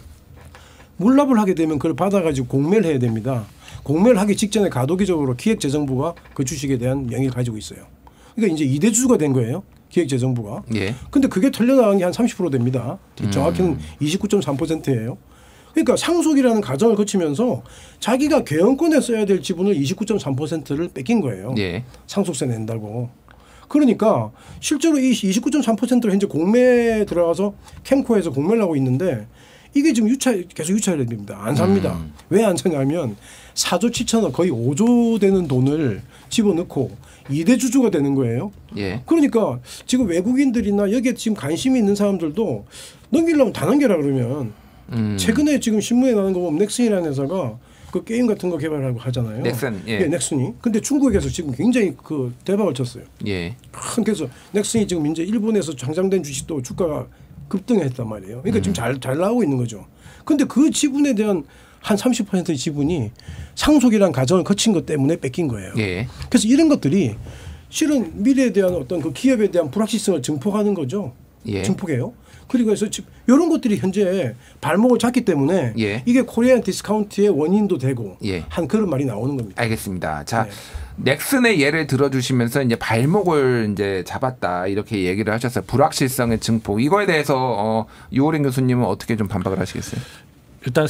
물납을 하게 되면 그걸 받아가지고 공매를 해야 됩니다. 공매를 하기 직전에 가도기적으로 기획재정부가 그 주식에 대한 명의를 가지고 있어요. 그러니까 이제 2대 주주가 된 거예요. 기획재정부가. 예. 근데 그게 털려나간 게 한 30% 됩니다. 정확히는 29.3%예요. 그러니까 상속이라는 과정을 거치면서 자기가 개헌권에 써야 될 지분을 29.3%를 뺏긴 거예요. 예. 상속세 낸다고. 그러니까 실제로 이 29.3%를 현재 공매에 들어가서 캠코에서 공매를 하고 있는데 이게 지금 계속 유찰이 됩니다. 안 삽니다. 왜 안 사냐면 4조 7천억 거의 5조 되는 돈을 집어넣고 2대 주주가 되는 거예요. 예. 그러니까 지금 외국인들이나 여기에 지금 관심이 있는 사람들도 넘기려면 다 넘겨라 그러면 최근에 지금 신문에 나는 거 보면 넥슨이라는 회사가 그 게임 같은 거 개발하고 하잖아요. 넥슨. 예. 네, 넥슨이. 근데 중국에서 지금 굉장히 그 대박을 쳤어요. 예. 그래서 넥슨이 지금 이제 일본에서 상장된 주식도 주가가 급등했단 말이에요. 그러니까 지금 잘 나오고 있는 거죠. 근데 그 지분에 대한 한 30%의 지분이 상속이라는 과정을 거친 것 때문에 뺏긴 거예요. 예. 그래서 이런 것들이 실은 미래에 대한 어떤 그 기업에 대한 불확실성을 증폭하는 거죠. 예. 증폭해요. 그리고 해서 지금 이런 것들이 현재 발목을 잡기 때문에 예. 이게 코리안 디스카운트의 원인도 되고 예. 한 그런 말이 나오는 겁니다. 알겠습니다. 자, 네. 넥슨의 예를 들어주시면서 이제 발목을 이제 잡았다 이렇게 얘기를 하셨어요. 불확실성의 증폭 이거에 대해서 유호린 교수님은 어떻게 좀 반박을 하시겠어요? 일단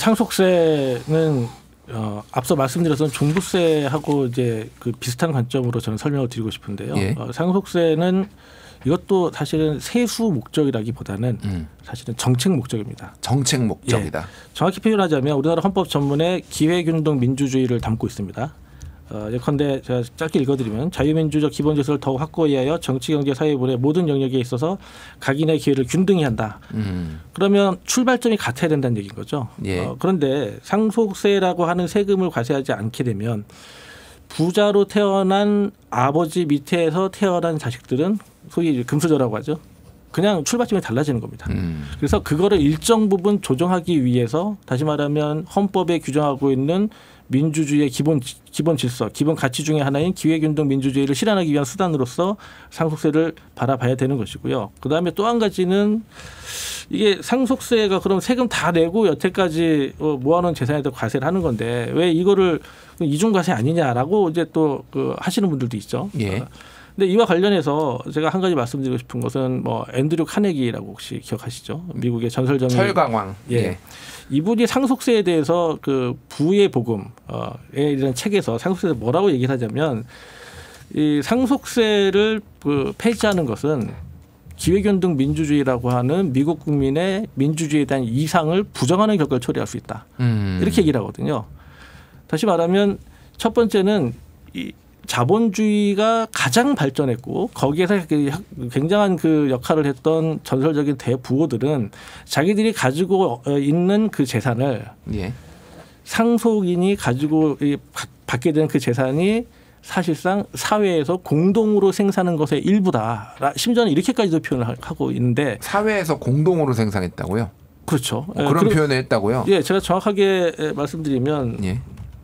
상속세는 앞서 말씀드렸던 종부세하고 이제 그 비슷한 관점으로 저는 설명을 드리고 싶은데요. 예. 상속세는 이것도 사실은 세수 목적이라기보다는 사실은 정책 목적입니다. 정책 목적이다. 예. 정확히 표현하자면 우리나라 헌법 전문에 기회균등 민주주의를 담고 있습니다. 예컨대 제가 짧게 읽어드리면 자유민주적 기본질서를 더욱 확고히 하여 정치, 경제, 사회분의 모든 영역에 있어서 각인의 기회를 균등히 한다. 그러면 출발점이 같아야 된다는 얘기인 거죠. 예. 그런데 상속세라고 하는 세금을 과세하지 않게 되면 부자로 태어난 아버지 밑에서 태어난 자식들은 소위 금수저라고 하죠. 그냥 출발점이 달라지는 겁니다. 그래서 그거를 일정 부분 조정하기 위해서 다시 말하면 헌법에 규정하고 있는 민주주의의 기본 질서, 기본 가치 중에 하나인 기회균등 민주주의를 실현하기 위한 수단으로서 상속세를 바라봐야 되는 것이고요. 그다음에 또 한 가지는 이게 상속세가 그럼 세금 다 내고 여태까지 모아놓은 재산에도 과세를 하는 건데 왜 이거를 이중과세 아니냐라고 이제 또 하시는 분들도 있죠. 예. 근데 이와 관련해서 제가 한 가지 말씀드리고 싶은 것은 뭐 앤드류 카네기라고 혹시 기억하시죠? 미국의 전설적인 철강왕. 예. 예. 이분이 상속세에 대해서 그 부의 복음에 이런 책에서 상속세에 뭐라고 얘기를 하자면 이 상속세를 폐지하는 것은 기회균등 민주주의라고 하는 미국 국민의 민주주의에 대한 이상을 부정하는 결과를 초래할 수 있다. 이렇게 얘기를 하거든요. 다시 말하면 첫 번째는 이 자본주의가 가장 발전했고 거기에서 굉장한 그 역할을 했던 전설적인 대부호들은 자기들이 가지고 있는 그 재산을 예. 상속인이 가지고 받게 된 그 재산이 사실상 사회에서 공동으로 생산하는 것의 일부다. 심지어는 이렇게까지도 표현을 하고 있는데 사회에서 공동으로 생산했다고요? 그렇죠. 그런 표현을 했다고요? 예, 제가 정확하게 말씀드리면 예.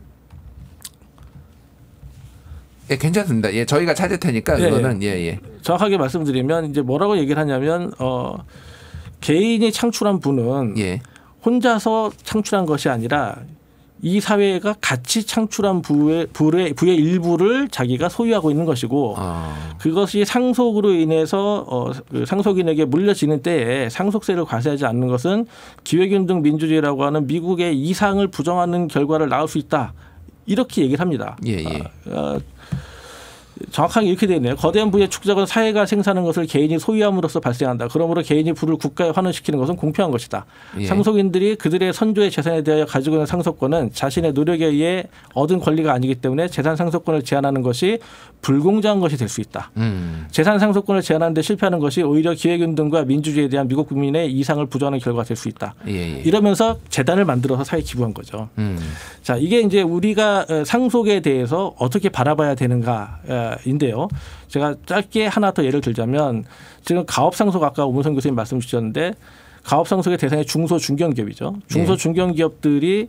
예, 괜찮습니다. 예, 저희가 찾을 테니까 이거는 예. 정확하게 말씀드리면 이제 뭐라고 얘기를 하냐면 개인이 창출한 부는 예. 혼자서 창출한 것이 아니라 이 사회가 같이 창출한 부의 일부를 자기가 소유하고 있는 것이고 그것이 상속으로 인해서 상속인에게 물려지는 때에 상속세를 과세하지 않는 것은 기회균등 민주주의라고 하는 미국의 이상을 부정하는 결과를 낳을 수 있다. 이렇게 얘기를 합니다. 예. 정확하게 이렇게 되어 있네요. 거대한 부의 축적은 사회가 생산하는 것을 개인이 소유함으로써 발생한다. 그러므로 개인이 부를 국가에 환원시키는 것은 공평한 것이다. 예. 상속인들이 그들의 선조의 재산에 대하여 가지고 있는 상속권은 자신의 노력에 의해 얻은 권리가 아니기 때문에 재산 상속권을 제한하는 것이 불공정한 것이 될 수 있다. 재산 상속권을 제한하는 데 실패하는 것이 오히려 기회균등과 민주주의에 대한 미국 국민의 이상을 부정하는 결과가 될 수 있다. 예. 이러면서 재단을 만들어서 사회에 기부한 거죠. 자, 이게 이제 우리가 상속에 대해서 어떻게 바라봐야 되는가인데요. 제가 짧게 하나 더 예를 들자면 지금 가업상속 아까 오문선 교수님 말씀 주셨는데 가업상속의 대상이 중소 중견기업이죠. 중소 중견기업들이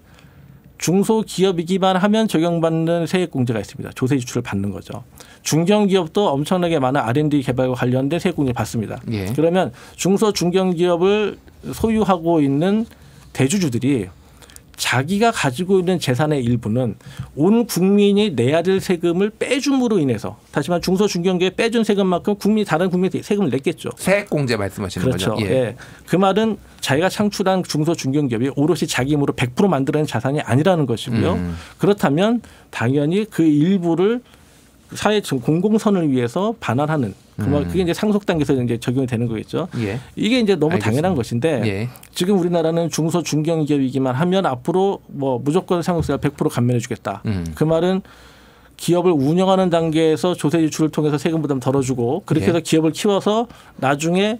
중소기업이기만 하면 적용받는 세액공제가 있습니다. 조세 지출을 받는 거죠. 중견기업도 엄청나게 많은 R&D 개발과 관련된 세액공제를 받습니다. 예. 그러면 중소 중견기업을 소유하고 있는 대주주들이 자기가 가지고 있는 재산의 일부는 온 국민이 내야 될 세금을 빼줌으로 인해서 다시 말해 중소중견기업에 빼준 세금만큼 다른 국민이 세금을 냈겠죠. 세액공제 말씀하시는 그렇죠. 거죠? 예. 그 말은 자기가 창출한 중소중견기업이 오롯이 자기 힘으로 100% 만들어낸 자산이 아니라는 것이고요. 그렇다면 당연히 그 일부를 사회 공공선을 위해서 반환하는 그게 이제 상속 단계에서 이제 적용이 되는 거겠죠. 예. 이게 이제 너무 알겠습니다. 당연한 것인데 예. 지금 우리나라는 중소 중견기업이기만 하면 앞으로 뭐 무조건 상속세가 100% 감면해주겠다. 그 말은 기업을 운영하는 단계에서 조세 지출을 통해서 세금 부담 덜어주고 그렇게 해서 기업을 키워서 나중에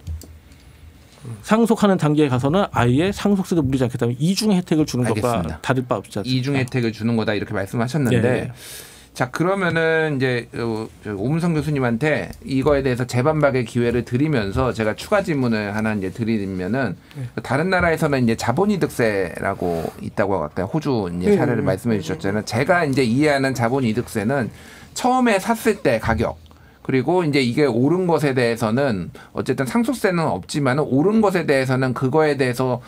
상속하는 단계에 가서는 아예 상속세도 물리지 않겠다면 이중 혜택을 주는 알겠습니다. 것과 다를 바 없지 않습니까? 이중 혜택을 주는 거다 이렇게 말씀하셨는데 자 그러면은 이제 오문성 교수님한테 이거에 대해서 재반박의 기회를 드리면서 제가 추가 질문을 하나 이제 드리면은 다른 나라에서는 이제 자본이득세라고 있다고 아까 호주 이제 사례를 말씀해 주셨잖아요. 제가 이제 이해하는 자본이득세는 처음에 샀을 때 가격 그리고 이제 이게 오른 것에 대해서는 어쨌든 상속세는 없지만 오른 것에 대해서는 그거에 대해서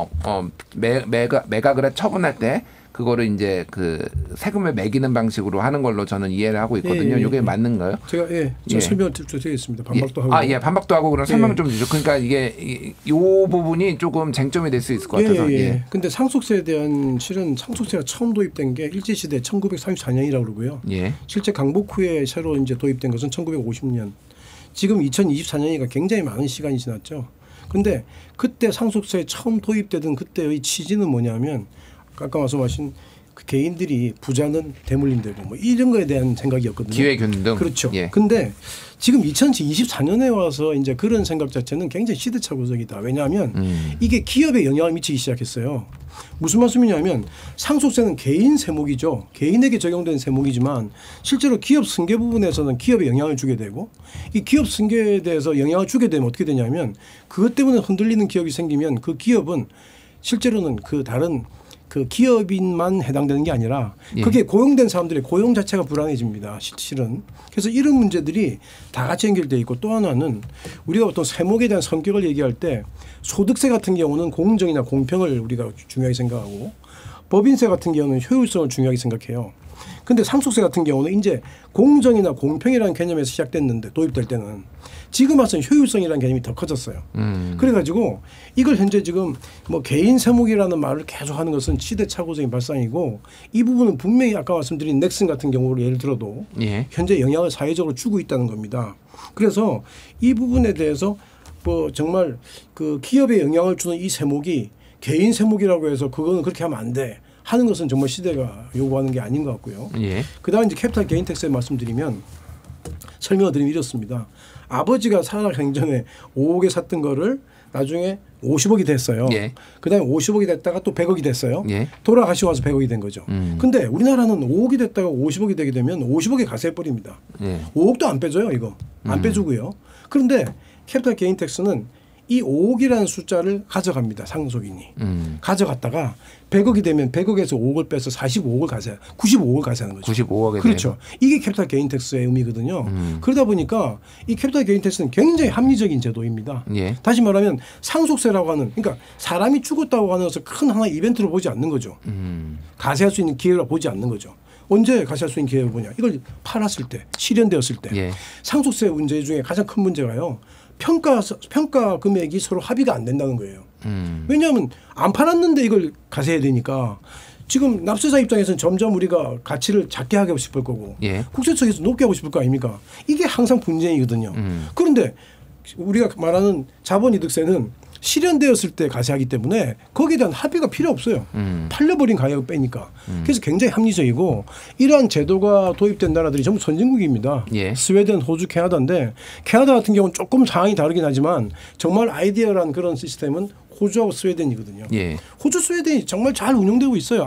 매각을 처분할 때 그거를 이제 그 세금을 매기는 방식으로 하는 걸로 저는 이해를 하고 있거든요. 이게 맞는가요? 제가 저 설명을 드리겠습니다. 반박도 하고. 반박도 하고 그럼 설명 좀 주죠. 그러니까 이게 이 부분이 조금 쟁점이 될 수 있을 것 같아서. 근데 상속세에 대한 실은 상속세가 처음 도입된 게 일제시대 1934년이라고 그러고요. 실제 강복 후에 새로 이제 도입된 것은 1950년. 지금 2024년이니까 굉장히 많은 시간이 지났죠. 근데 그때 상속세 처음 도입되던 그때의 취지는 뭐냐면 아까 말씀하신 그 개인들이 부자는 대물림되고 뭐 이런 거에 대한 생각이었거든요. 기회균 등. 그렇죠. 근데 지금 2024년에 와서 이제 그런 생각 자체는 굉장히 시대착오적이다. 왜냐하면 이게 기업에 영향을 미치기 시작했어요. 무슨 말씀이냐면 상속세는 개인 세목이죠. 개인에게 적용된 세목이지만 실제로 기업 승계 부분에서는 기업에 영향을 주게 되고 이 기업 승계에 대해서 영향을 주게 되면 어떻게 되냐면 그것 때문에 흔들리는 기업이 생기면 그 기업은 실제로는 그 다른 그 기업인만 해당되는 게 아니라 그게 고용된 사람들의 고용 자체가 불안해집니다. 실은. 그래서 이런 문제들이 다 같이 연결되어 있고 또 하나는 우리가 보통 세목에 대한 성격을 얘기할 때 소득세 같은 경우는 공정이나 공평을 우리가 중요하게 생각하고 법인세 같은 경우는 효율성을 중요하게 생각해요. 근데 상속세 같은 경우는 이제 공정이나 공평이라는 개념에서 시작됐는데 도입될 때는 지금 와서는 효율성이라는 개념이 더 커졌어요. 그래가지고 이걸 현재 지금 뭐 개인 세목이라는 말을 계속 하는 것은 시대착오적인 발상이고 이 부분은 분명히 아까 말씀드린 넥슨 같은 경우로 예를 들어도 현재 영향을 사회적으로 주고 있다는 겁니다. 그래서 이 부분에 대해서 뭐 정말 그 기업에 영향을 주는 이 세목이 개인 세목이라고 해서 그거는 그렇게 하면 안 돼. 하는 것은 정말 시대가 요구하는 게 아닌 것 같고요. 그다음에 이제 캐피탈 게인 텍스에 말씀드리면 설명을 드리면 이렇습니다. 아버지가 살아생전에 5억에 샀던 거를 나중에 50억이 됐어요. 그다음에 50억이 됐다가 또 100억이 됐어요. 돌아가시고 와서 100억이 된 거죠. 근데 우리나라는 5억이 됐다가 50억이 되게 되면 50억에 가세해버립니다. 5억도 안 빼줘요. 이거. 안 빼주고요. 그런데 캐피탈 게인 텍스는 이 5억이라는 숫자를 가져갑니다. 상속인이. 가져갔다가 100억이 되면 100억에서 5억을 빼서 45억을 가세요. 95억을 가세하는 거죠. 95억에 그렇죠. 이게 캐피탈 게인 텍스의 의미거든요. 그러다 보니까 이 캐피탈 게인 텍스는 굉장히 합리적인 제도입니다. 다시 말하면 상속세라고 하는 그러니까 사람이 죽었다고 하는 것을 큰 하나의 이벤트로 보지 않는 거죠. 가세할 수 있는 기회로 보지 않는 거죠. 언제 가세할 수 있는 기회를 보냐. 이걸 팔았을 때 실현되었을 때. 상속세 문제 중에 가장 큰 문제가요. 평가 금액이 서로 합의가 안 된다는 거예요. 왜냐하면 안 팔았는데 이걸 가세해야 되니까 지금 납세자 입장에서는 점점 우리가 가치를 작게 하고 싶을 거고 국세 측에서 높게 하고 싶을 거 아닙니까? 이게 항상 분쟁이거든요. 그런데 우리가 말하는 자본이득세는 실현되었을 때 가세하기 때문에 거기에 대한 합의가 필요 없어요. 팔려버린 가격을 빼니까. 그래서 굉장히 합리적이고 이러한 제도가 도입된 나라들이 전부 선진국입니다. 스웨덴, 호주, 캐나다인데 캐나다 같은 경우는 조금 상황이 다르긴 하지만 정말 아이디어란 그런 시스템은 호주하고 스웨덴이거든요. 호주, 스웨덴이 정말 잘 운영되고 있어요.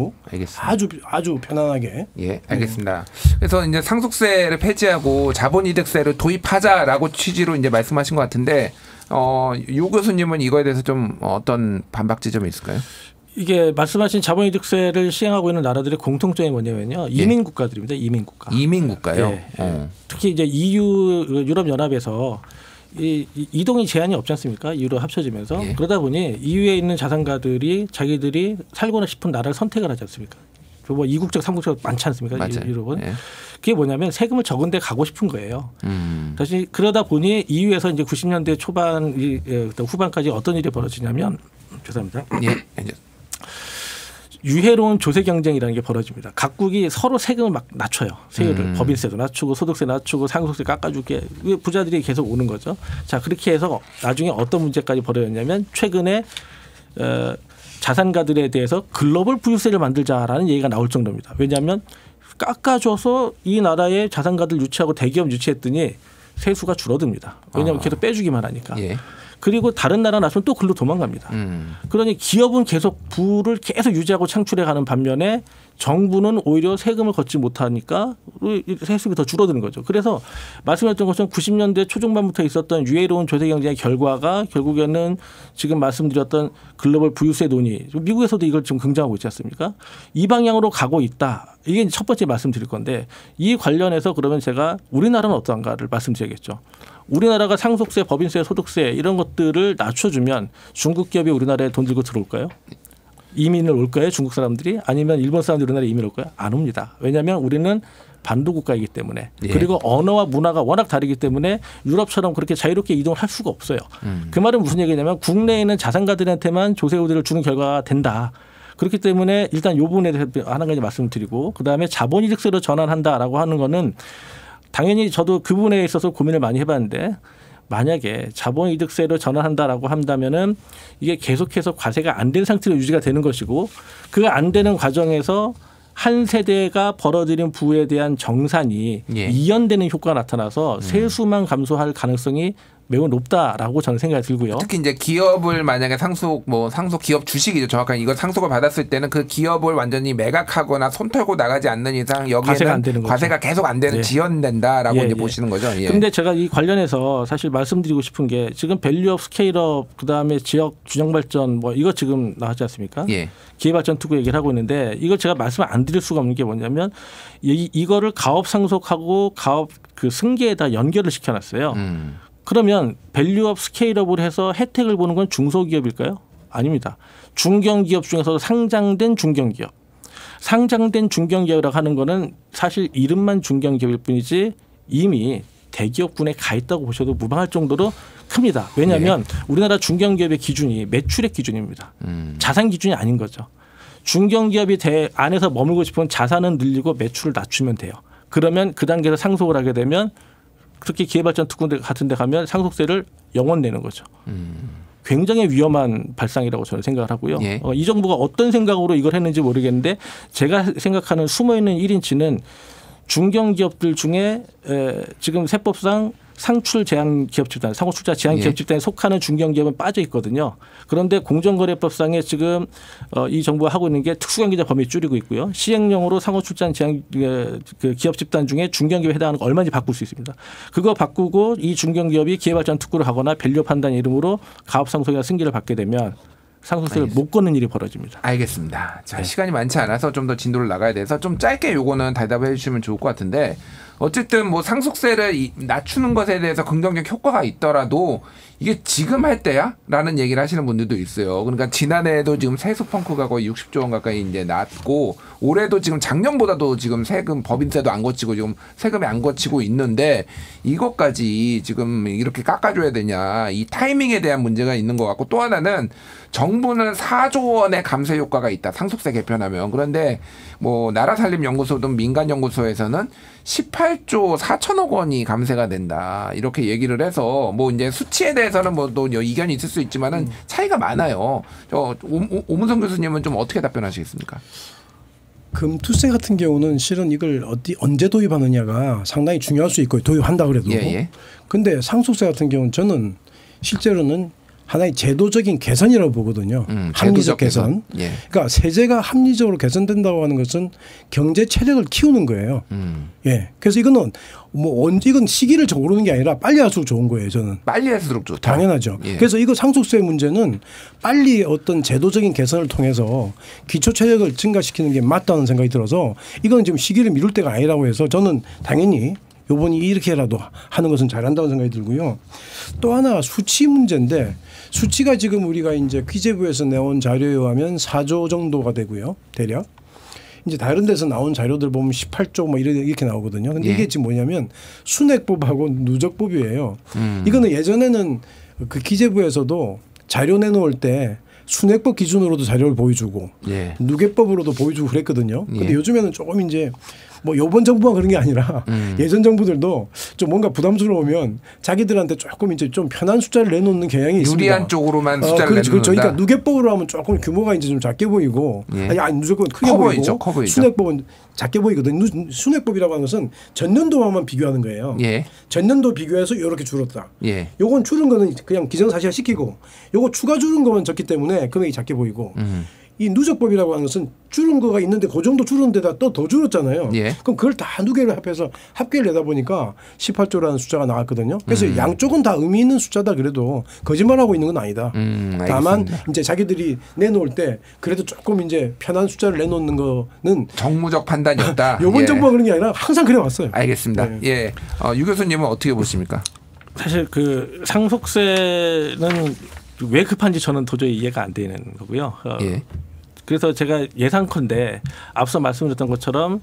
아주 편안하게. 알겠습니다. 그래서 이제 상속세를 폐지하고 자본이득세를 도입하자라고 취지로 이제 말씀하신 것 같은데 유 교수님은 이거에 대해서 좀 어떤 반박 지점이 있을까요? 이게 말씀하신 자본이득세를 시행하고 있는 나라들의 공통점이 뭐냐면요. 이민 국가들입니다. 이민 국가. 이민 국가요? 특히 이제 EU 유럽 연합에서 이동이 제한이 없지 않습니까? 유로 합쳐지면서 그러다 보니 EU에 있는 자산가들이 자기들이 살고 싶은 나라를 선택을 하지 않습니까? 뭐 이국적, 삼국적 많지 않습니까? 유럽은. 그게 뭐냐면 세금을 적은 데 가고 싶은 거예요. 다시 그러다 보니 EU에서 이제 90년대 초반 후반까지 어떤 일이 벌어지냐면 죄송합니다. 유해로운 조세 경쟁이라는 게 벌어집니다. 각국이 서로 세금을 막 낮춰요. 세율을 법인세도 낮추고 소득세 낮추고 상속세 깎아줄게. 부자들이 계속 오는 거죠. 자 그렇게 해서 나중에 어떤 문제까지 벌어졌냐면 최근에 자산가들에 대해서 글로벌 부유세를 만들자라는 얘기가 나올 정도입니다. 왜냐하면 깎아줘서 이 나라의 자산가들 유치하고 대기업 유치했더니 세수가 줄어듭니다. 왜냐하면 계속 빼주기만 하니까. 그리고 다른 나라 나서면 또 글로 도망갑니다. 그러니 기업은 계속 부를 계속 유지하고 창출해가는 반면에 정부는 오히려 세금을 걷지 못하니까 세수가 더 줄어드는 거죠. 그래서 말씀하셨던 것처럼 90년대 초중반부터 있었던 유해로운 조세 경쟁의 결과가 결국에는 지금 말씀드렸던 글로벌 부유세 논의, 미국에서도 이걸 지금 긍정하고 있지 않습니까? 이 방향으로 가고 있다. 이게 첫 번째 말씀드릴 건데 이 관련해서 그러면 제가 우리나라는 어떠한가를 말씀드려야겠죠. 우리나라가 상속세, 법인세, 소득세 이런 것들을 낮춰주면 중국 기업이 우리나라에 돈 들고 들어올까요? 이민을 올까요? 중국 사람들이? 아니면 일본 사람들이 우리나라에 이민을 올까요? 안 옵니다. 왜냐하면 우리는 반도 국가이기 때문에 예. 그리고 언어와 문화가 워낙 다르기 때문에 유럽처럼 그렇게 자유롭게 이동을 할 수가 없어요. 그 말은 무슨 얘기냐면 국내에 있는 자산가들한테만 조세 우대를 주는 결과가 된다. 그렇기 때문에 일단 이 부분에 대해서 한 가지 말씀을 드리고 그다음에 자본이득세로 전환한다라고 하는 거는 당연히 저도 그 부분에 있어서 고민을 많이 해봤는데 만약에 자본이득세로 전환한다라고 한다면은 이게 계속해서 과세가 안 된 상태로 유지가 되는 것이고 그 안 되는 과정에서 한 세대가 벌어들인 부에 대한 정산이 예. 이연되는 효과가 나타나서 세수만 감소할 가능성이 매우 높다라고 저는 생각이 들고요. 특히 이제 기업을 만약에 상속 기업 주식이죠. 정확하게 이거 상속을 받았을 때는 그 기업을 완전히 매각하거나 손 털고 나가지 않는 이상 과세가 안 여기에는 되는 거죠. 과세가 계속 안 되는 예. 지연된다라고 예, 이제 예. 보시는 거죠. 예. 근데 제가 이 관련해서 사실 말씀드리고 싶은 게 지금 밸류업, 스케일업, 그다음에 지역 균형 발전 뭐 이거 지금 나왔지 않습니까? 예. 기회발전 투구 얘기를 하고 있는데 이걸 제가 말씀을 안 드릴 수가 없는 게 뭐냐면 이거를 가업 상속하고 가업 그 승계에다 연결을 시켜놨어요. 그러면 밸류업, 스케일업을 해서 혜택을 보는 건 중소기업일까요? 아닙니다. 중견기업 중에서도 상장된 중견기업. 상장된 중견기업이라고 하는 거는 사실 이름만 중견기업일 뿐이지 이미 대기업군에 가 있다고 보셔도 무방할 정도로 큽니다. 왜냐하면 우리나라 중견기업의 기준이 매출액 기준입니다. 자산 기준이 아닌 거죠. 중견기업이 안에서 머물고 싶으면 자산은 늘리고 매출을 낮추면 돼요. 그러면 그 단계에서 상속을 하게 되면 특히 기회발전 특구 같은 데 가면 상속세를 영원 내는 거죠. 굉장히 위험한 발상이라고 저는 생각을 하고요. 예. 이 정부가 어떤 생각으로 이걸 했는지 모르겠는데 제가 생각하는 숨어있는 1인치는 중견기업들 중에 지금 세법상 상출 제한 기업 집단, 상호 출자 제한 기업 집단에 속하는 중견기업은 빠져 있거든요. 그런데 공정거래법상에 지금 이 정부가 하고 있는 게 특수관계자 범위 줄이고 있고요. 시행령으로 상호 출자 제한 그 기업 집단 중에 중견기업에 해당하는 거 얼마인지 바꿀 수 있습니다. 그거 바꾸고 이 중견기업이 기회발전 특구를 하거나 밸류 판단 이름으로 가업 상속이나 승계를 받게 되면 상속세를 못 걷는 일이 벌어집니다. 알겠습니다. 자, 시간이 많지 않아서 좀 더 진도를 나가야 돼서 좀 짧게 요거는 대답해 주시면 좋을 것 같은데 어쨌든 뭐 상속세를 낮추는 것에 대해서 긍정적 효과가 있더라도 이게 지금 할 때야? 라는 얘기를 하시는 분들도 있어요. 그러니까 지난해에도 지금 세수 펑크가 거의 60조 원 가까이 이제 났고 올해도 지금 작년보다도 지금 세금 법인세도 안 거치고 지금 세금이 안 거치고 있는데 이것까지 지금 이렇게 깎아줘야 되냐 이 타이밍에 대한 문제가 있는 것 같고 또 하나는 정부는 4조 원의 감세 효과가 있다. 상속세 개편하면. 그런데 뭐 나라살림연구소든 민간연구소에서는 18조 4천억 원이 감세가 된다. 이렇게 얘기를 해서 뭐 이제 수치에 대해서는 뭐 또 이견이 있을 수 있지만은 차이가 많아요. 오문성 교수님은 좀 어떻게 답변하시겠습니까? 금투세 같은 경우는 실은 이걸 언제 도입하느냐가 상당히 중요할 수 있고 도입한다 그래도. 예. 근데 상속세 같은 경우는 저는 실제로는 하나의 제도적인 개선이라고 보거든요. 합리적 개선. 예. 그러니까 세제가 합리적으로 개선된다고 하는 것은 경제 체력을 키우는 거예요. 예. 그래서 이거는 뭐 이건 시기를 정오르는 게 아니라 빨리 할수록 좋은 거예요. 저는. 빨리 할수록 좋다. 당연하죠. 예. 그래서 이거 상속세 문제는 빨리 어떤 제도적인 개선을 통해서 기초 체력을 증가시키는 게 맞다는 생각이 들어서 이건 지금 시기를 미룰 때가 아니라고 해서 저는 당연히 요번이 이렇게라도 하는 것은 잘한다고 생각이 들고요. 또 하나 수치 문제인데 수치가 지금 우리가 이제 기재부에서 내온 자료에 의하면 4조 정도가 되고요. 대략. 이제 다른 데서 나온 자료들 보면 18조 뭐 이렇게 나오거든요. 근데 이게 지금 뭐냐면 순액법하고 누적법이에요. 이거는 예전에는 그 기재부에서도 자료 내놓을 때 순액법 기준으로도 자료를 보여주고 누계법으로도 보여주고 그랬거든요. 근데 요즘에는 조금 이제 뭐 요번 정부가 그런 게 아니라 예전 정부들도 좀 뭔가 부담스러우면 자기들한테 조금 이제 좀 편한 숫자를 내놓는 경향이 있습니다. 유리한 쪽으로만 숫자를 그렇죠. 내놓는다. 그러니까 누계법으로 하면 조금 규모가 이제 좀 작게 보이고 예. 아니 무조건 크게 커 보이고 보이죠. 커 보이죠. 순회법은 작게 보이거든요. 순회법이라고 하는 것은 전년도만 비교하는 거예요. 예. 전년도 비교해서 이렇게 줄었다. 예. 요건 줄은 거는 그냥 기정사실화 시키고 요거 추가 줄은 거만 적기 때문에 금액이 작게 보이고 이 누적법이라고 하는 것은 줄은 거가 있는데 그 정도 줄은 데다 또 더 줄었잖아요. 예. 그럼 그걸 다 누계를 합해서 합계를 내다 보니까 18조라는 숫자가 나왔거든요. 그래서 양쪽은 다 의미 있는 숫자다 그래도 거짓말하고 있는 건 아니다. 다만 알겠습니다. 이제 자기들이 내놓을 때 그래도 조금 이제 편한 숫자를 내놓는 거는 정무적 판단이었다. 요번 예. 정부가 그런 게 아니라 항상 그래 왔어요. 알겠습니다. 네. 예. 유 교수님은 어떻게 보십니까? 사실 그 상속세는 왜 급한지 저는 도저히 이해가 안 되는 거고요. 예. 그래서 제가 예상컨대 앞서 말씀드렸던 것처럼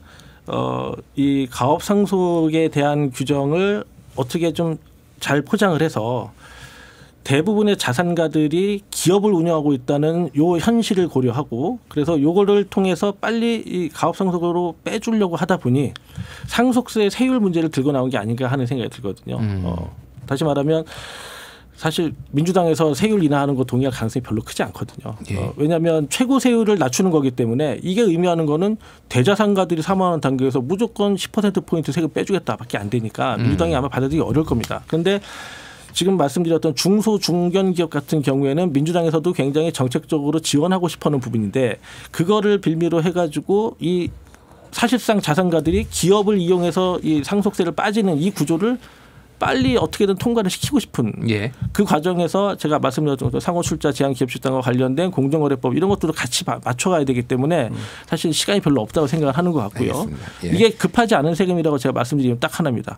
이 가업 상속에 대한 규정을 어떻게 좀 잘 포장을 해서 대부분의 자산가들이 기업을 운영하고 있다는 요 현실을 고려하고 그래서 요거를 통해서 빨리 이 가업 상속으로 빼주려고 하다 보니 상속세 세율 문제를 들고 나온 게 아닌가 하는 생각이 들거든요. 다시 말하면 사실 민주당에서 세율 인하하는 거 동의할 가능성이 별로 크지 않거든요. 예. 왜냐하면 최고 세율을 낮추는 거기 때문에 이게 의미하는 거는 대자산가들이 4만 원 단계에서 무조건 10%포인트 세금 빼주겠다밖에 안 되니까 민주당이 아마 받아들이기 어려울 겁니다. 그런데 지금 말씀드렸던 중소 중견기업 같은 경우에는 민주당에서도 굉장히 정책적으로 지원하고 싶어하는 부분인데 그거를 빌미로 해가지고 이 사실상 자산가들이 기업을 이용해서 이 상속세를 빠지는 이 구조를 빨리 어떻게든 통과를 시키고 싶은 예. 그 과정에서 제가 말씀드렸던 상호출자 제한기업출당과 관련된 공정거래법 이런 것들도 같이 맞춰가야 되기 때문에 사실 시간이 별로 없다고 생각을 하는 것 같고요. 알겠습니다. 예. 이게 급하지 않은 세금이라고 제가 말씀드리면 딱 하나입니다.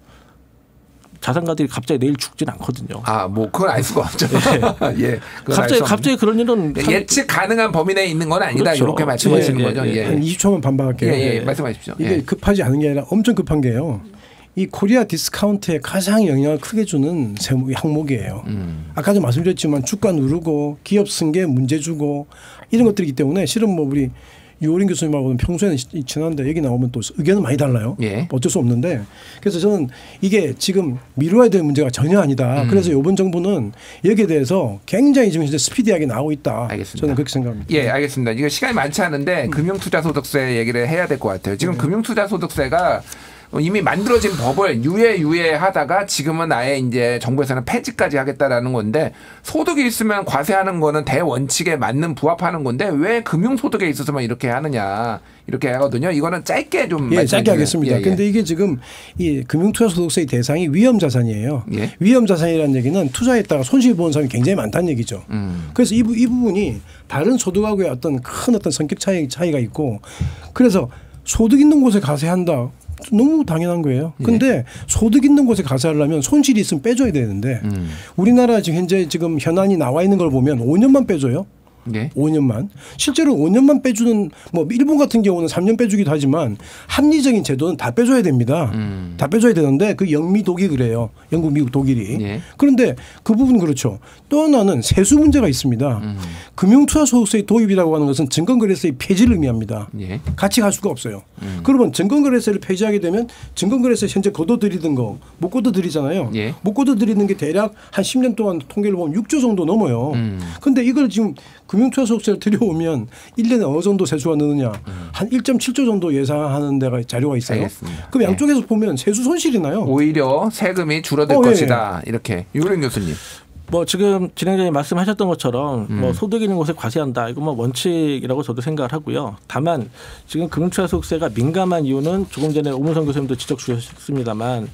자산가들이 갑자기 내일 죽진 않거든요. 뭐 그건 알 수가 없죠. 예. 그건 알 수 갑자기 그런 일은 예측 가능한 범위 내에 있는 건 아니다. 그렇죠. 이렇게 말씀하시는 예, 거죠. 예, 예. 한 20초만 반박할게요. 예. 말씀하십시오. 이게 예. 급하지 않은 게 아니라 엄청 급한 게요. 이 코리아 디스카운트에 가장 영향을 크게 주는 항목이에요. 아까도 말씀드렸지만 주가 누르고 기업 승계 문제 주고 이런 것들이기 때문에 실은 뭐 우리 유호린 교수님하고는 평소에는 친한데 여기 나오면 또 의견은 많이 달라요. 예. 어쩔 수 없는데 그래서 저는 이게 지금 미뤄야 될 문제가 전혀 아니다. 그래서 이번 정부는 여기에 대해서 굉장히 지금 이제 스피디하게 나오고 있다. 알겠습니다. 저는 그렇게 생각합니다. 예, 알겠습니다. 이거 시간이 많지 않은데 금융투자소득세 얘기를 해야 될 것 같아요. 지금 금융투자소득세가 이미 만들어진 법을 유예하다가 지금은 아예 이제 정부에서는 폐지까지 하겠다라는 건데 소득이 있으면 과세하는 거는 대원칙에 맞는 부합하는 건데 왜 금융소득에 있어서만 이렇게 하느냐 이렇게 하거든요. 이거는 짧게 좀 예, 짧게 하겠습니다. 그런데 예. 이게 지금 이 금융투자소득세의 대상이 위험자산이에요. 예. 위험자산이라는 얘기는 투자했다가 손실 보는 사람이 굉장히 많다는 얘기죠. 그래서 이 부분이 다른 소득하고의 어떤 큰 어떤 성격 차이가 있고 그래서 소득 있는 곳에 과세한다. 너무 당연한 거예요. 근데 소득 있는 곳에 가세하려면 손실이 있으면 빼줘야 되는데 우리나라 지금 현재 지금 현안이 나와 있는 걸 보면 5년만 빼줘요. 예. 5년만. 실제로 5년만 빼주는 뭐 일본 같은 경우는 3년 빼주기도 하지만 합리적인 제도는 다 빼줘야 됩니다. 다 빼줘야 되는데 그 영미 독이 그래요. 영국, 미국, 독일이. 예. 그런데 그 부분 그렇죠. 또 하나는 세수 문제가 있습니다. 금융투자소득세의 도입이라고 하는 것은 증권거래세의 폐지를 의미합니다. 예. 같이 갈 수가 없어요. 그러면 증권거래세를 폐지하게 되면 증권거래세 현재 걷어들이던 거 못 걷어들이잖아요. 예. 못 걷어들이는 게 대략 한 10년 동안 통계를 보면 6조 정도 넘어요. 근데 이걸 지금 금융투자소득세를 들여오면 1년에 어느 정도 세수가 느느냐. 한 1.7조 정도 예상하는 데가 자료가 있어요. 알겠습니다. 그럼 양쪽에서 보면 세수 손실이 나요. 오히려 세금이 줄어들 예. 것이다. 이렇게 유호린 교수님. 뭐 지금 진행자님 말씀하셨던 것처럼 뭐 소득 있는 곳에 과세한다. 이건 뭐 원칙이라고 저도 생각을 하고요. 다만 지금 금융투자소득세가 민감한 이유는 조금 전에 오문성 교수님도 지적 주셨습니다만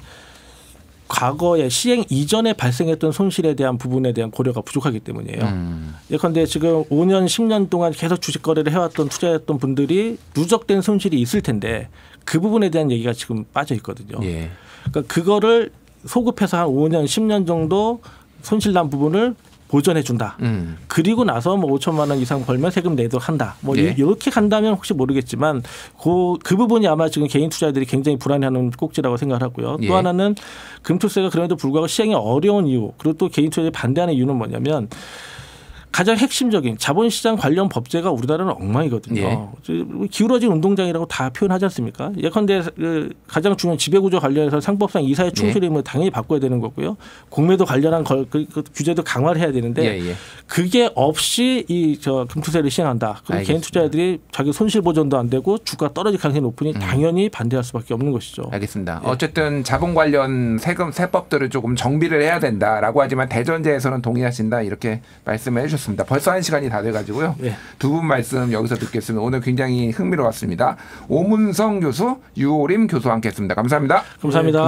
과거에 시행 이전에 발생했던 손실에 대한 부분에 대한 고려가 부족하기 때문이에요. 예컨대 지금 5년, 10년 동안 계속 주식 거래를 해왔던 투자했던 분들이 누적된 손실이 있을 텐데 그 부분에 대한 얘기가 지금 빠져 있거든요. 예. 그러니까 그거를 소급해서 한 5년, 10년 정도 손실난 부분을 보전해 준다. 그리고 나서 뭐 5천만 원 이상 벌면 세금 내도록 한다. 뭐 예. 이렇게 간다면 혹시 모르겠지만 그 부분이 아마 지금 개인 투자자들이 굉장히 불안해하는 꼭지라고 생각을 하고요. 예. 또 하나는 금투세가 그럼에도 불구하고 시행이 어려운 이유 그리고 또 개인 투자자들이 반대하는 이유는 뭐냐면 가장 핵심적인 자본시장 관련 법제가 우리나라는 엉망이거든요. 기울어진 운동장이라고 다 표현하지 않습니까? 예컨대 가장 중요한 지배구조 관련해서 상법상 이사의 충실임을 당연히 바꿔야 되는 거고요. 공매도 관련한 그 규제도 강화를 해야 되는데 그게 없이 이 금투세를 시행한다. 그럼 개인 투자자들이 자기 손실 보전도 안 되고 주가 떨어질 가능성이 높으니 당연히 반대할 수밖에 없는 것이죠. 알겠습니다. 어쨌든 자본 관련 세법들을 조금 정비를 해야 된다라고 하지만 대전제에서는 동의하신다 이렇게 말씀을 해주셨습니다. 벌써 1시간이 다 돼가지고요. 두 분 말씀 여기서 듣겠습니다. 오늘 굉장히 흥미로웠습니다. 오문성 교수, 유오림 교수와 함께했습니다. 감사합니다. 감사합니다.